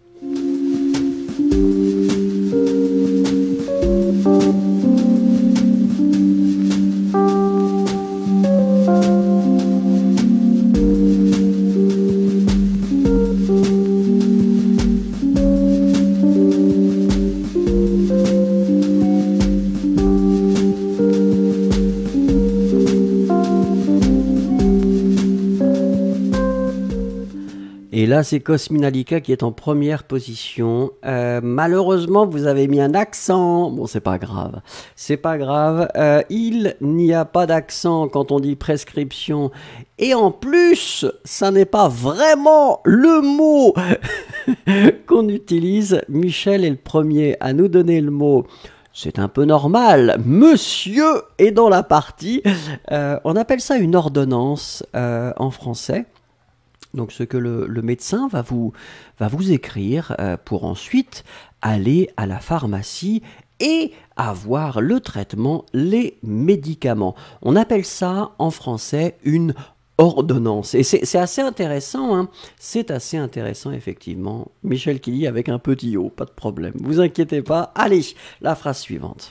Et là, c'est Cosminalika qui est en première position. Malheureusement, vous avez mis un accent. Bon, c'est pas grave. C'est pas grave. Il n'y a pas d'accent quand on dit prescription. Et en plus, ça n'est pas vraiment le mot qu'on utilise. Michel est le premier à nous donner le mot. C'est un peu normal. Monsieur est dans la partie. On appelle ça une ordonnance en français. Donc ce que le médecin va vous écrire pour ensuite aller à la pharmacie et avoir le traitement, les médicaments. On appelle ça en français une ordonnance. Et c'est assez intéressant, hein. C'est assez intéressant effectivement. Michel Killy avec un petit O, pas de problème. Vous inquiétez pas. Allez, la phrase suivante.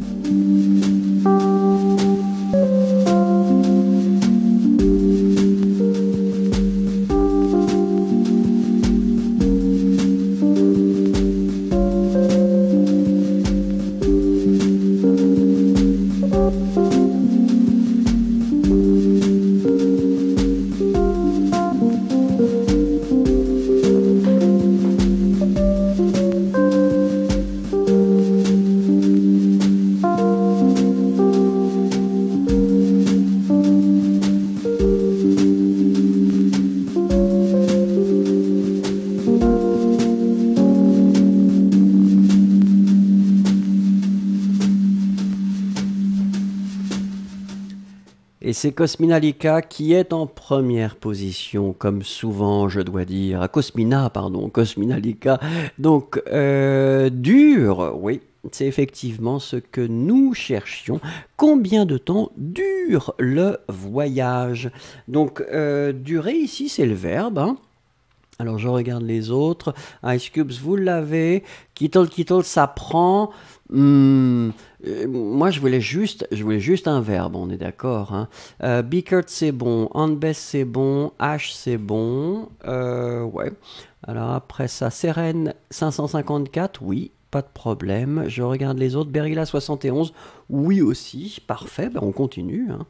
Et c'est Cosminalika qui est en première position, comme souvent je dois dire. Cosminalika. Donc, dur, oui, c'est effectivement ce que nous cherchions. Combien de temps dure le voyage? Donc, durer ici, c'est le verbe, hein. Alors je regarde les autres. Ice Cubes, vous l'avez. Kittle, ça prend. Moi, je voulais juste un verbe, on est d'accord. Hein. Bickert, c'est bon. Anbess, c'est bon. Ash, c'est bon. Ouais. Alors après ça, Seren 554, oui, pas de problème. Je regarde les autres. Berilla 71, oui aussi. Parfait, ben on continue. Hein.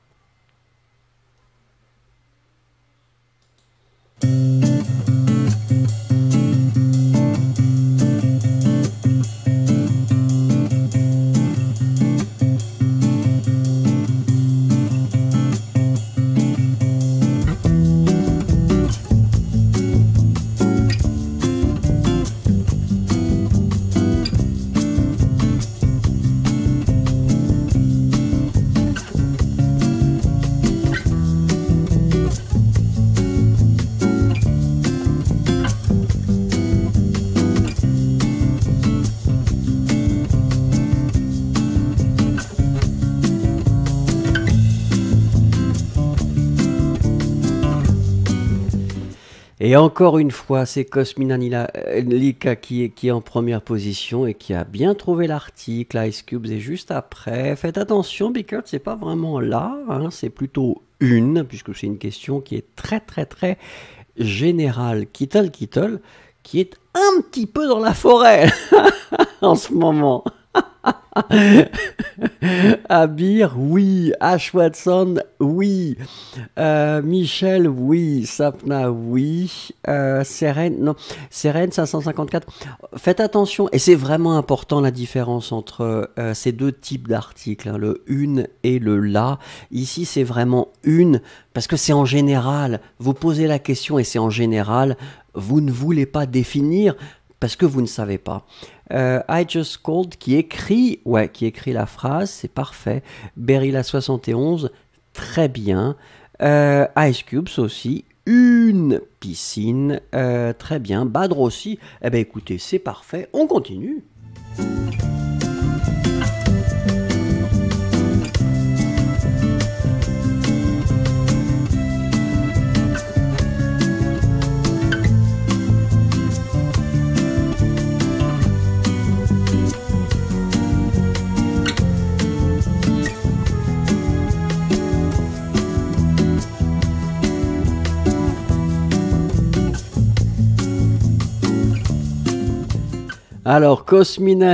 Et encore une fois, c'est Cosminalika qui est en première position et qui a bien trouvé l'article. Ice Cubes est juste après. Faites attention, Bickert, c'est pas vraiment là, hein, c'est plutôt une, puisque c'est une question qui est très très très général Kittle Kittle qui est un petit peu dans la forêt en ce moment. Abir, oui. Ash Watson, oui. Michel, oui. Sapna, oui. Seren, non. Seren 554. Faites attention, et c'est vraiment important la différence entre ces deux types d'articles, hein, le une et le la. Ici, c'est vraiment une, parce que c'est en général. Vous posez la question et c'est en général. Vous ne voulez pas définir parce que vous ne savez pas. I Just Called qui écrit la phrase, c'est parfait. Berilla 71, très bien. Ice Cubes aussi, une piscine, très bien. Badr aussi, eh bien écoutez, c'est parfait, on continue. Alors, Cosmina,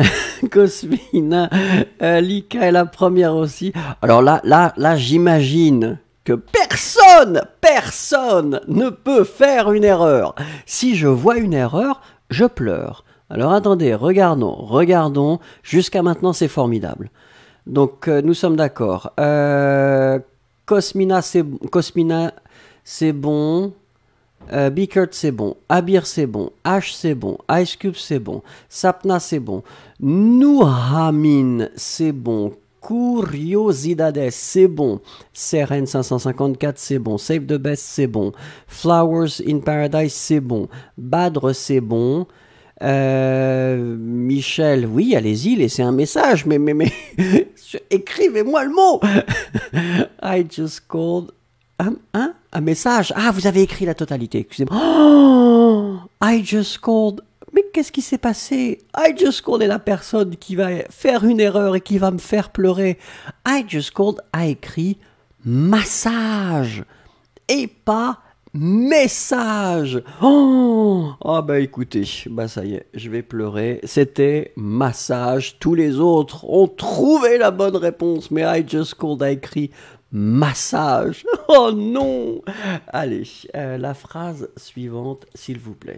Lika est la première aussi. Alors là, j'imagine que personne ne peut faire une erreur. Si je vois une erreur, je pleure. Alors attendez, regardons. Jusqu'à maintenant, c'est formidable. Donc, nous sommes d'accord. Cosmina, c'est bon. Bickert c'est bon, Abir c'est bon, Ash c'est bon, Ice Cube c'est bon, Sapna c'est bon, Nouhamin c'est bon, Curiosidades c'est bon, Seren 554 c'est bon, Save the Best c'est bon, Flowers in Paradise c'est bon, Badr c'est bon, Michel, oui, allez-y, laissez un message, mais écrivez-moi le mot. I just called. Un message. Ah, vous avez écrit la totalité, excusez-moi. Oh, I just called. Mais qu'est-ce qui s'est passé? I just called est la personne qui va faire une erreur et qui va me faire pleurer. I just called a écrit massage et pas message. Oh, bah écoutez, bah ça y est, je vais pleurer. C'était massage. Tous les autres ont trouvé la bonne réponse, mais I just called a écrit massage. Oh non. Allez, la phrase suivante, s'il vous plaît.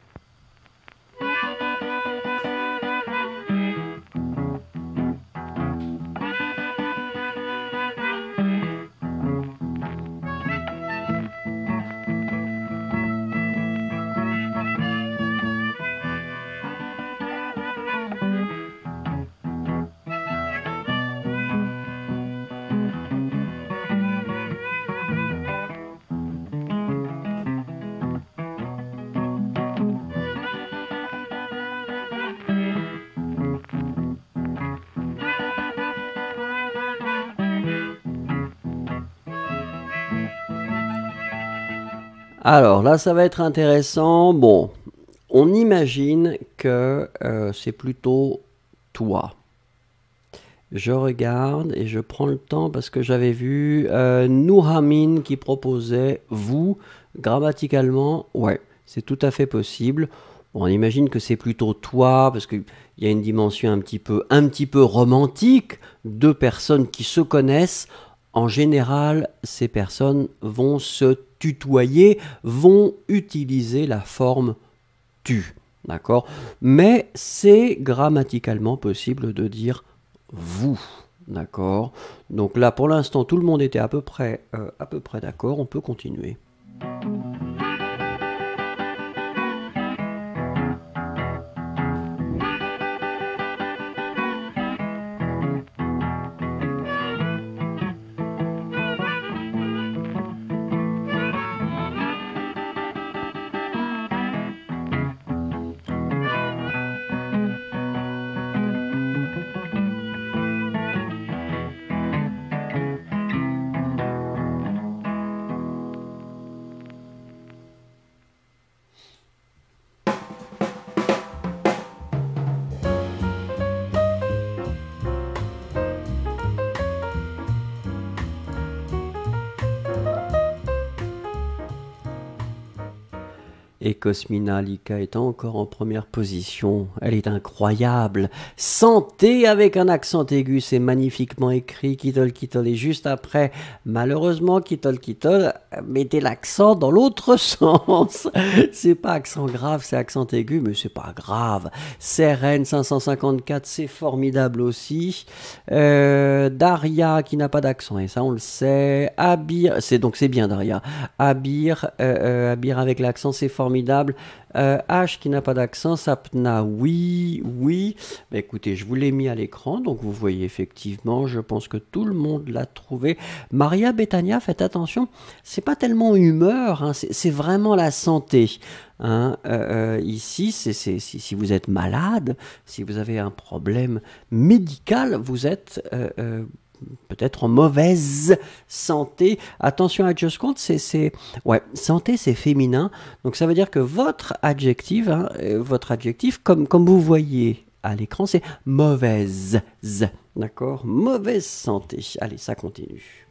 Alors là, ça va être intéressant. Bon, on imagine que c'est plutôt toi. Je regarde et je prends le temps parce que j'avais vu Nouhamin qui proposait vous. Grammaticalement, ouais, c'est tout à fait possible. Bon, on imagine que c'est plutôt toi parce qu'il y a une dimension un petit peu romantique. Deux personnes qui se connaissent. En général, ces personnes vont se tutoyer, vont utiliser la forme tu, d'accord? Mais c'est grammaticalement possible de dire vous, d'accord? Donc là, pour l'instant, tout le monde était à peu près d'accord, on peut continuer. Et Cosmina Lika est encore en première position. Elle est incroyable. Santé avec un accent aigu, c'est magnifiquement écrit. Kittle Kittle. Et juste après, malheureusement, Kittle Kittle, mettez l'accent dans l'autre sens. C'est pas accent grave, c'est accent aigu, mais c'est pas grave. Seren 554, c'est formidable aussi. Daria qui n'a pas d'accent, et ça on le sait. Abir, c'est bien Daria. Abir avec l'accent, c'est formidable. H qui n'a pas d'accent, Sapna, oui. Mais écoutez, je vous l'ai mis à l'écran, donc vous voyez effectivement, je pense que tout le monde l'a trouvé. Maria Betania, faites attention, c'est pas tellement humeur, hein, c'est vraiment la santé. Hein, ici, si vous êtes malade, si vous avez un problème médical, vous êtes peut-être en mauvaise santé. Attention à Just Compte, santé c'est féminin, donc ça veut dire que votre adjectif, comme vous voyez à l'écran, c'est mauvaise, d'accord, mauvaise santé. Allez, ça continue.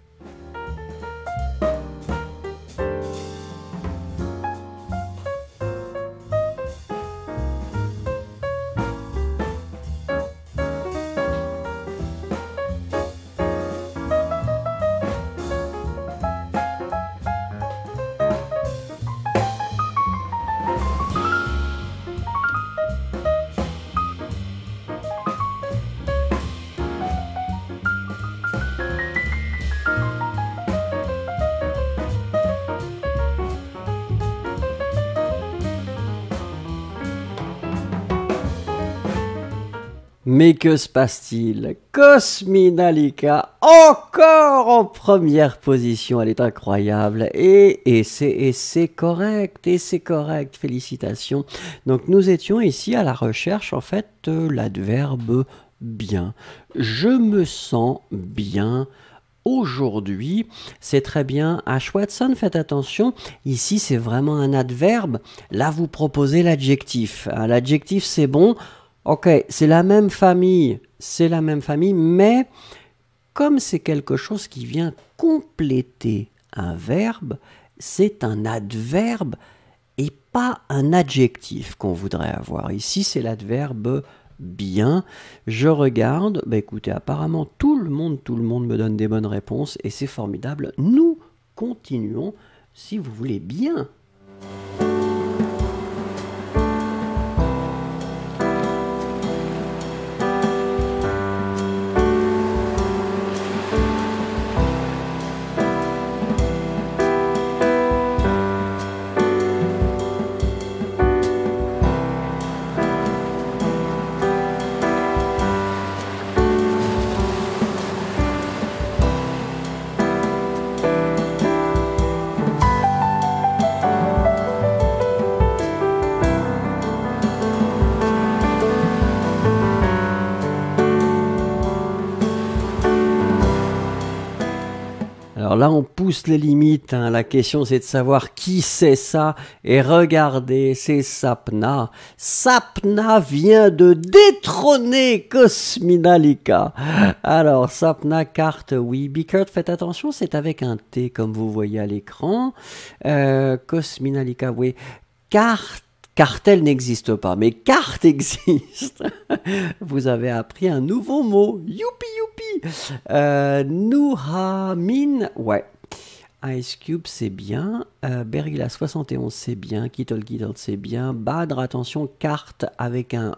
Mais que se passe-t-il? Cosmina Lika, encore en première position, elle est incroyable, et c'est correct, félicitations. Donc nous étions ici à la recherche en fait de l'adverbe bien. Je me sens bien aujourd'hui, c'est très bien. Ash Watson, faites attention, ici c'est vraiment un adverbe, là vous proposez l'adjectif. L'adjectif c'est bon. Ok, c'est la même famille, mais comme c'est quelque chose qui vient compléter un verbe, c'est un adverbe et pas un adjectif qu'on voudrait avoir. Ici, c'est l'adverbe bien. Je regarde, écoutez, apparemment tout le monde me donne des bonnes réponses et c'est formidable. Nous continuons, si vous voulez bien. Alors là, on pousse les limites. Hein. La question, c'est de savoir qui c'est ça. Et regardez, c'est Sapna. Sapna vient de détrôner Cosmina Lika. Alors, Sapna, carte, oui. Bickert, faites attention, c'est avec un T, comme vous voyez à l'écran. Cosmina Lika, oui. Carte. Cartel n'existe pas, mais carte existe. Vous avez appris un nouveau mot. Youpi. Nouhamin, ouais. Ice Cube, c'est bien. Bergila 71, c'est bien. Kittle, c'est bien. Badr, attention, carte avec un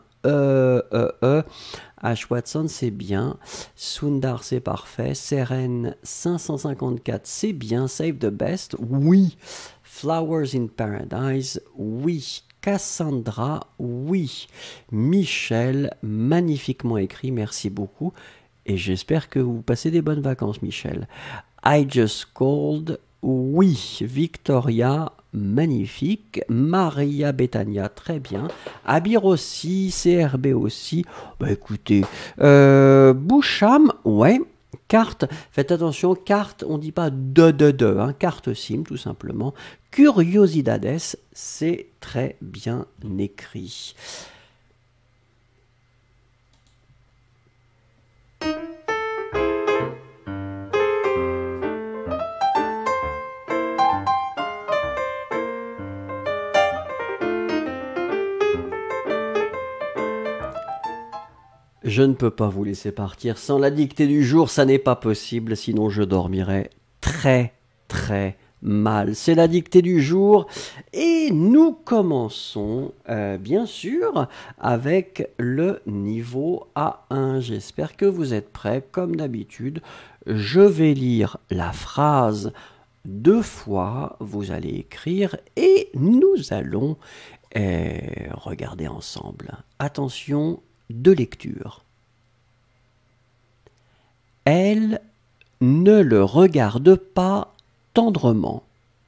Ash Watson, c'est bien. Sundar, c'est parfait. Seren 554, c'est bien. Save the best, oui. Flowers in Paradise, oui. Cassandra, oui. Michel, magnifiquement écrit, merci beaucoup. Et j'espère que vous passez des bonnes vacances, Michel. I just called, oui. Victoria, magnifique. Maria Betania, très bien. Abir aussi, CRB aussi. Écoutez, Boucham, ouais. Carte, faites attention, carte, on ne dit pas hein, carte SIM tout simplement. Curiosidades, c'est très bien écrit. Je ne peux pas vous laisser partir sans la dictée du jour, ça n'est pas possible, sinon je dormirai très très mal. C'est la dictée du jour et nous commençons bien sûr avec le niveau A1. J'espère que vous êtes prêts. Comme d'habitude, je vais lire la phrase 2 fois, vous allez écrire et nous allons regarder ensemble. Attention, de lecture. Elle ne le regarde pas tendrement.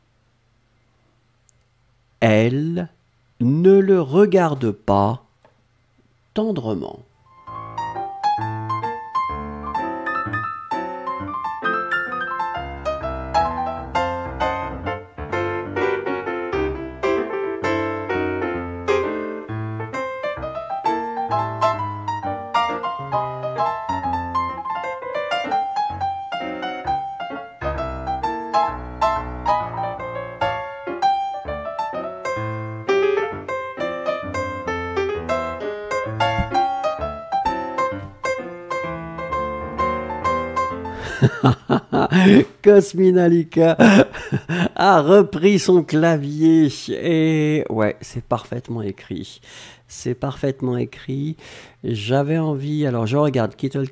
Elle ne le regarde pas tendrement. Cosminalika a repris son clavier et ouais, c'est parfaitement écrit. C'est parfaitement écrit. J'avais envie, alors je regarde Kittle,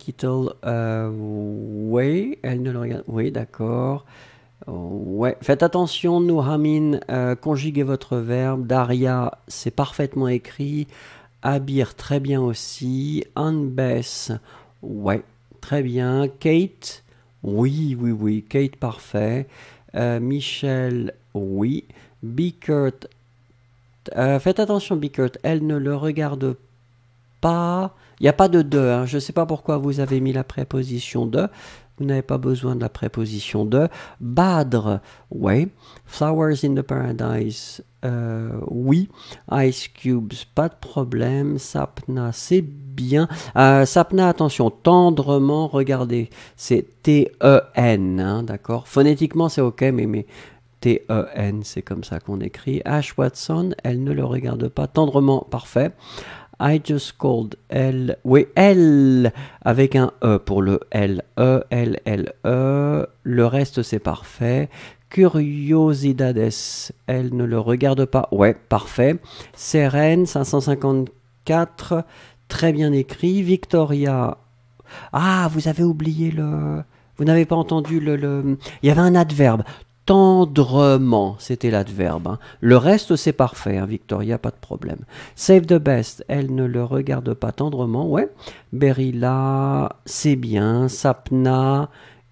oui, elle ne le regarde, oui, d'accord. Ouais, faites attention, Nouhamin, conjuguez votre verbe. Daria, c'est parfaitement écrit. Abir, très bien aussi. Anbess, ouais, très bien. Kate, oui, Kate, parfait. Michel, oui. Bickert, faites attention, Bickert, elle ne le regarde pas. Il n'y a pas de de, hein. Je ne sais pas pourquoi vous avez mis la préposition de. Vous n'avez pas besoin de la préposition de. Badr, ouais. Flowers in the Paradise, oui. Ice Cubes, pas de problème. Sapna, c'est bien. Sapna, attention, tendrement, regardez. C'est T-E-N, hein, d'accord. Phonétiquement, c'est ok, mais T-E-N, c'est comme ça qu'on écrit. Ash Watson, elle ne le regarde pas tendrement, parfait. I just called, elle, oui, elle, avec un E pour le L, E, L, L, E, le reste c'est parfait. Curiosidades, elle ne le regarde pas, ouais, parfait. Seren, 554, très bien écrit. Victoria, ah, vous avez oublié vous n'avez pas entendu il y avait un adverbe. Tendrement, c'était l'adverbe. Hein. Le reste, c'est parfait, hein, Victoria, pas de problème. Save the best, elle ne le regarde pas tendrement, ouais. Berilla, c'est bien. Sapna,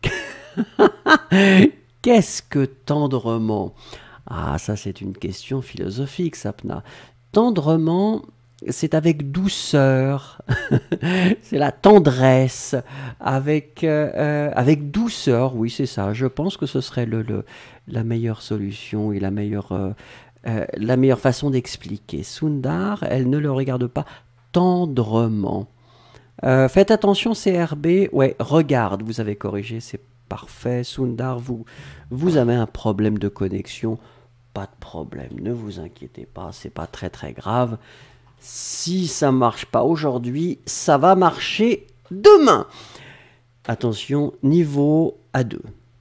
qu'est-ce que tendrement? Ah, ça, c'est une question philosophique, Sapna. Tendrement, c'est avec douceur, c'est la tendresse, avec douceur, oui c'est ça, je pense que ce serait la meilleure solution et la meilleure façon d'expliquer. Sundar, elle ne le regarde pas tendrement. Faites attention, CRB, ouais, regarde, vous avez corrigé, c'est parfait. Sundar, vous avez un problème de connexion, pas de problème, ne vous inquiétez pas, c'est pas très très grave. Si ça marche pas aujourd'hui, ça va marcher demain. Attention, niveau A2.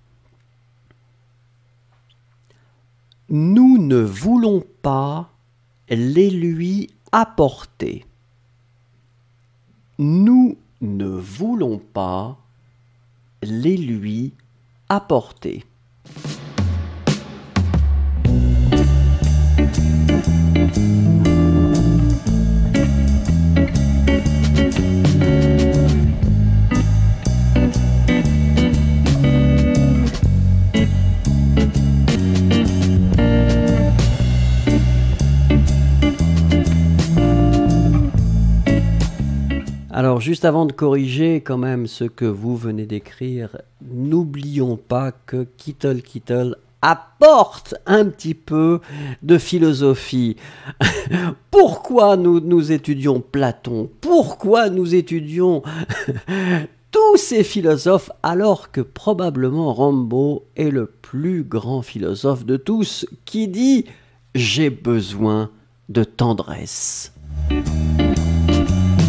Nous ne voulons pas les lui apporter. Nous ne voulons pas les lui apporter. Alors, juste avant de corriger quand même ce que vous venez d'écrire, n'oublions pas que Kittle apporte un petit peu de philosophie. Pourquoi nous étudions Platon? Pourquoi nous étudions tous ces philosophes alors que probablement Rimbaud est le plus grand philosophe de tous qui dit « J'ai besoin de tendresse ».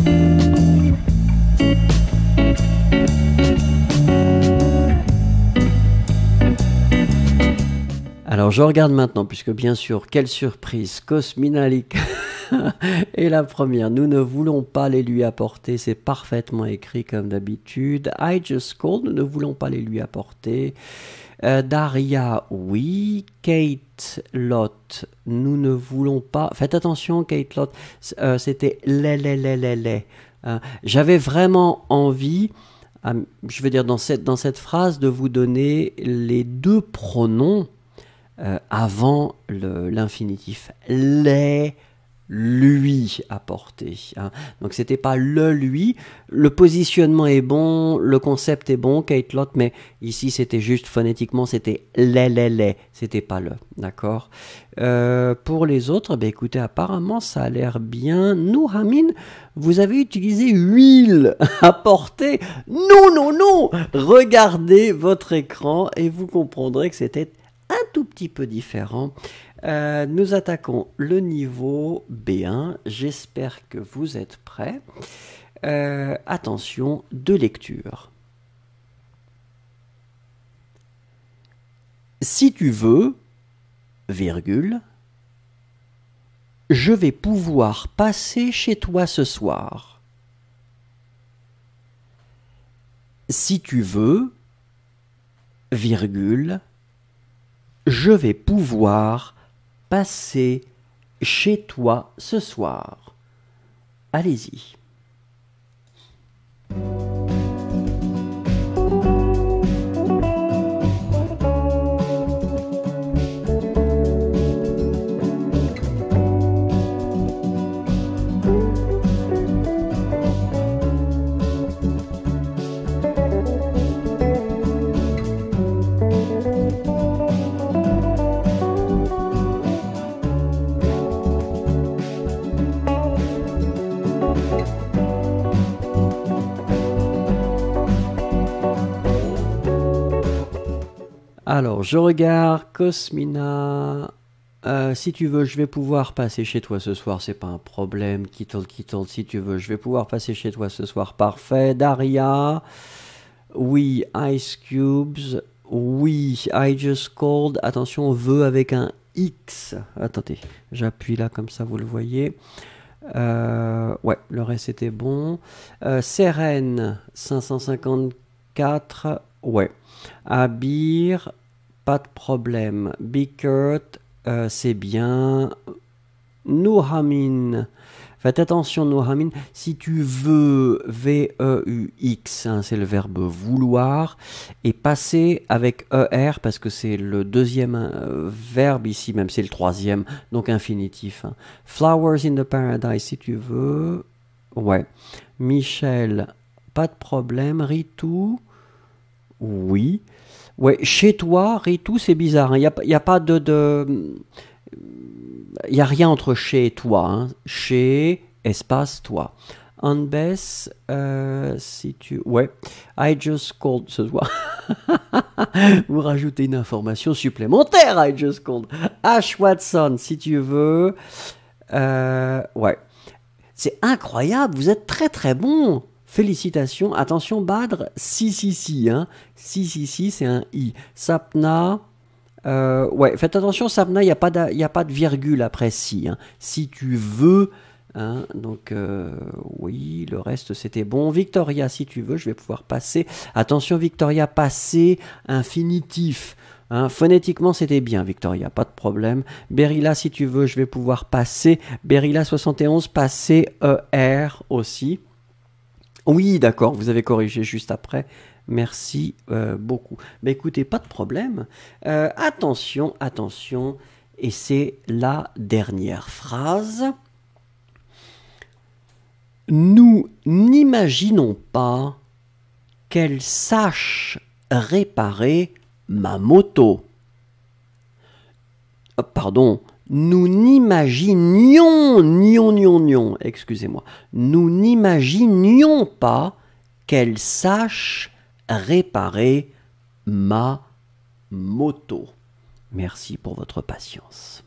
Alors je regarde maintenant, puisque bien sûr, quelle surprise, Cosminalik est la première. Nous ne voulons pas les lui apporter, c'est parfaitement écrit comme d'habitude. I just called, nous ne voulons pas les lui apporter. Daria, oui. Kate Lott, nous ne voulons pas. Faites attention, Kate Lott, c'était les. J'avais vraiment envie, je veux dire dans cette phrase, de vous donner les deux pronoms avant l'infinitif. Les, lui apporté. Donc c'était pas le lui. Le positionnement est bon, le concept est bon, Kate Lott, mais ici c'était juste phonétiquement, c'était les. C'était pas le. D'accord. Pour les autres, écoutez, apparemment ça a l'air bien. Nouhamin, vous avez utilisé huile apportée. Non. Regardez votre écran et vous comprendrez que c'était un tout petit peu différent. Nous attaquons le niveau B1. J'espère que vous êtes prêts. Attention, de lecture. Si tu veux, virgule, je vais pouvoir passer chez toi ce soir. Si tu veux, virgule, je vais pouvoir passer chez toi ce soir. Allez-y. Alors, je regarde Cosmina. Si tu veux, je vais pouvoir passer chez toi ce soir, c'est pas un problème. Kittle, si tu veux, je vais pouvoir passer chez toi ce soir, parfait. Daria, oui. Ice Cubes, oui. I just called, attention, veut avec un X. Attendez, j'appuie là comme ça, vous le voyez. Ouais, le reste était bon. Seren, 554, ouais. Abir, pas de problème. Bickert, c'est bien. Nouhamin, faites attention Nouhamin, si tu veux, V-E-U-X, c'est le verbe vouloir, et passer avec E-R, parce que c'est le deuxième verbe ici, même c'est le troisième, donc infinitif. Flowers in the Paradise, si tu veux, ouais. Michel, pas de problème. Ritu, oui. Ouais, chez toi, Ritu, c'est bizarre. Il n'y a pas il n'y a rien entre chez et toi. Chez, espace, toi. Anbes, si tu... Ouais. I just called ce soir. Vous rajoutez une information supplémentaire, I just called. Ash Watson, si tu veux. Ouais. C'est incroyable, vous êtes très très bon. Félicitations. Attention, Badr, si, si, c'est un I. Sapna, ouais, faites attention, Sapna, il n'y a pas de virgule après si. Si tu veux, donc oui, le reste c'était bon. Victoria, si tu veux, je vais pouvoir passer. Attention, Victoria, passer, infinitif. Phonétiquement, c'était bien, Victoria, pas de problème. Berilla, si tu veux, je vais pouvoir passer. Berilla 71, passer ER aussi. Oui, d'accord, vous avez corrigé juste après. Merci beaucoup. Mais écoutez, pas de problème. Attention, et c'est la dernière phrase. Nous n'imaginons pas qu'elle sache réparer ma moto. Pardon, nous n'imaginions, excusez-moi, nous n'imaginions pas qu'elle sache réparer ma moto. Merci pour votre patience.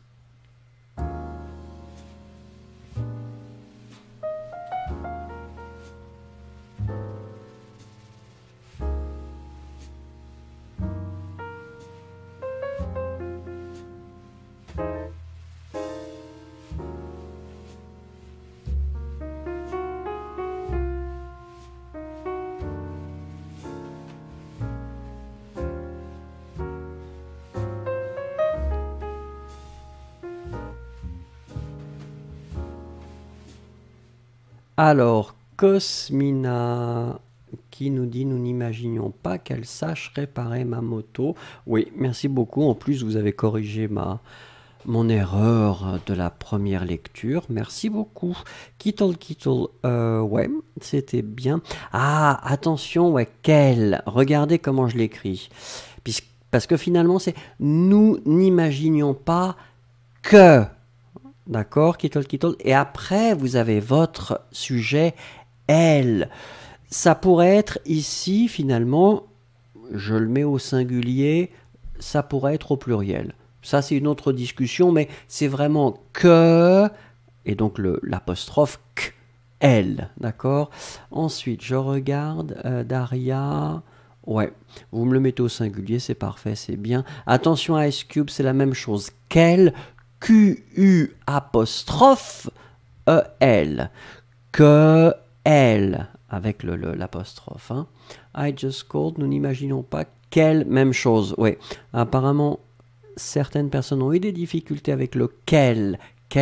Alors, Cosmina qui nous dit nous n'imaginions pas qu'elle sache réparer ma moto. Oui, merci beaucoup. En plus, vous avez corrigé mon erreur de la première lecture. Merci beaucoup. Kittle, ouais, c'était bien. Ah, attention, ouais, quelle. Regardez comment je l'écris. Parce que finalement, c'est nous n'imaginions pas que. D'accord, kittle. Et après, vous avez votre sujet, elle. Ça pourrait être ici, finalement, je le mets au singulier, ça pourrait être au pluriel. Ça, c'est une autre discussion, mais c'est vraiment que, et donc l'apostrophe k, elle, d'accord. Ensuite, je regarde Daria. Ouais, vous me le mettez au singulier, c'est parfait, c'est bien. Attention à Ice Cube, c'est la même chose. Qu'elle, Q-U apostrophe E-L. Que elle, avec l'apostrophe. Hein. I just called, nous n'imaginons pas quelle, même chose. Oui, apparemment, certaines personnes ont eu des difficultés avec le quel.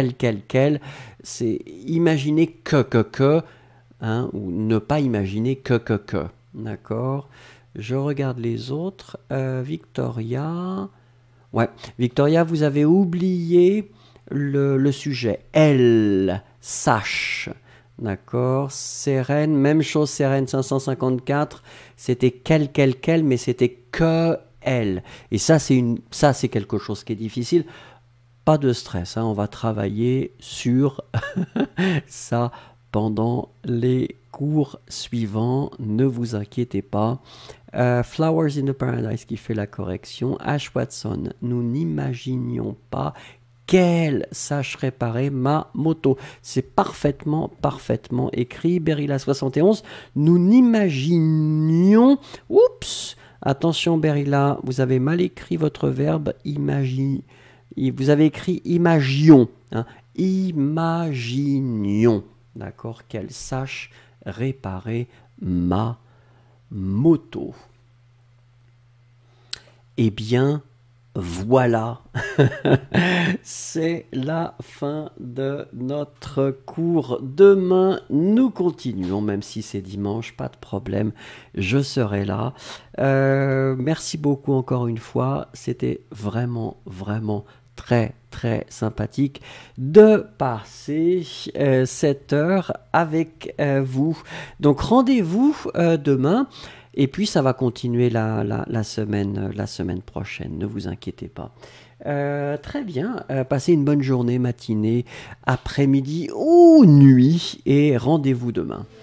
C'est imaginer que, hein, ou ne pas imaginer que. D'accord. Je regarde les autres. Victoria. Ouais, Victoria, vous avez oublié le sujet. Elle, sache. D'accord. Sérène, même chose, Sérène 554. C'était quel, mais c'était que elle. Et ça, c'est quelque chose qui est difficile. Pas de stress, hein, on va travailler sur ça pendant les cours suivants. Ne vous inquiétez pas. Flowers in the Paradise qui fait la correction. Ash Watson, nous n'imaginions pas qu'elle sache réparer ma moto. C'est parfaitement écrit. Berilla71, nous n'imaginions... Oups! Attention Berilla, vous avez mal écrit votre verbe imagine. Vous avez écrit imagions. Hein. Imaginions. D'accord? Qu'elle sache réparer ma moto. Eh bien, voilà, c'est la fin de notre cours. Demain, nous continuons, même si c'est dimanche, pas de problème, je serai là. Merci beaucoup encore une fois, c'était vraiment très sympathique de passer cette heure avec vous. Donc rendez-vous demain. Et puis ça va continuer la semaine prochaine, ne vous inquiétez pas. Très bien, passez une bonne journée, matinée, après-midi ou nuit, et rendez-vous demain.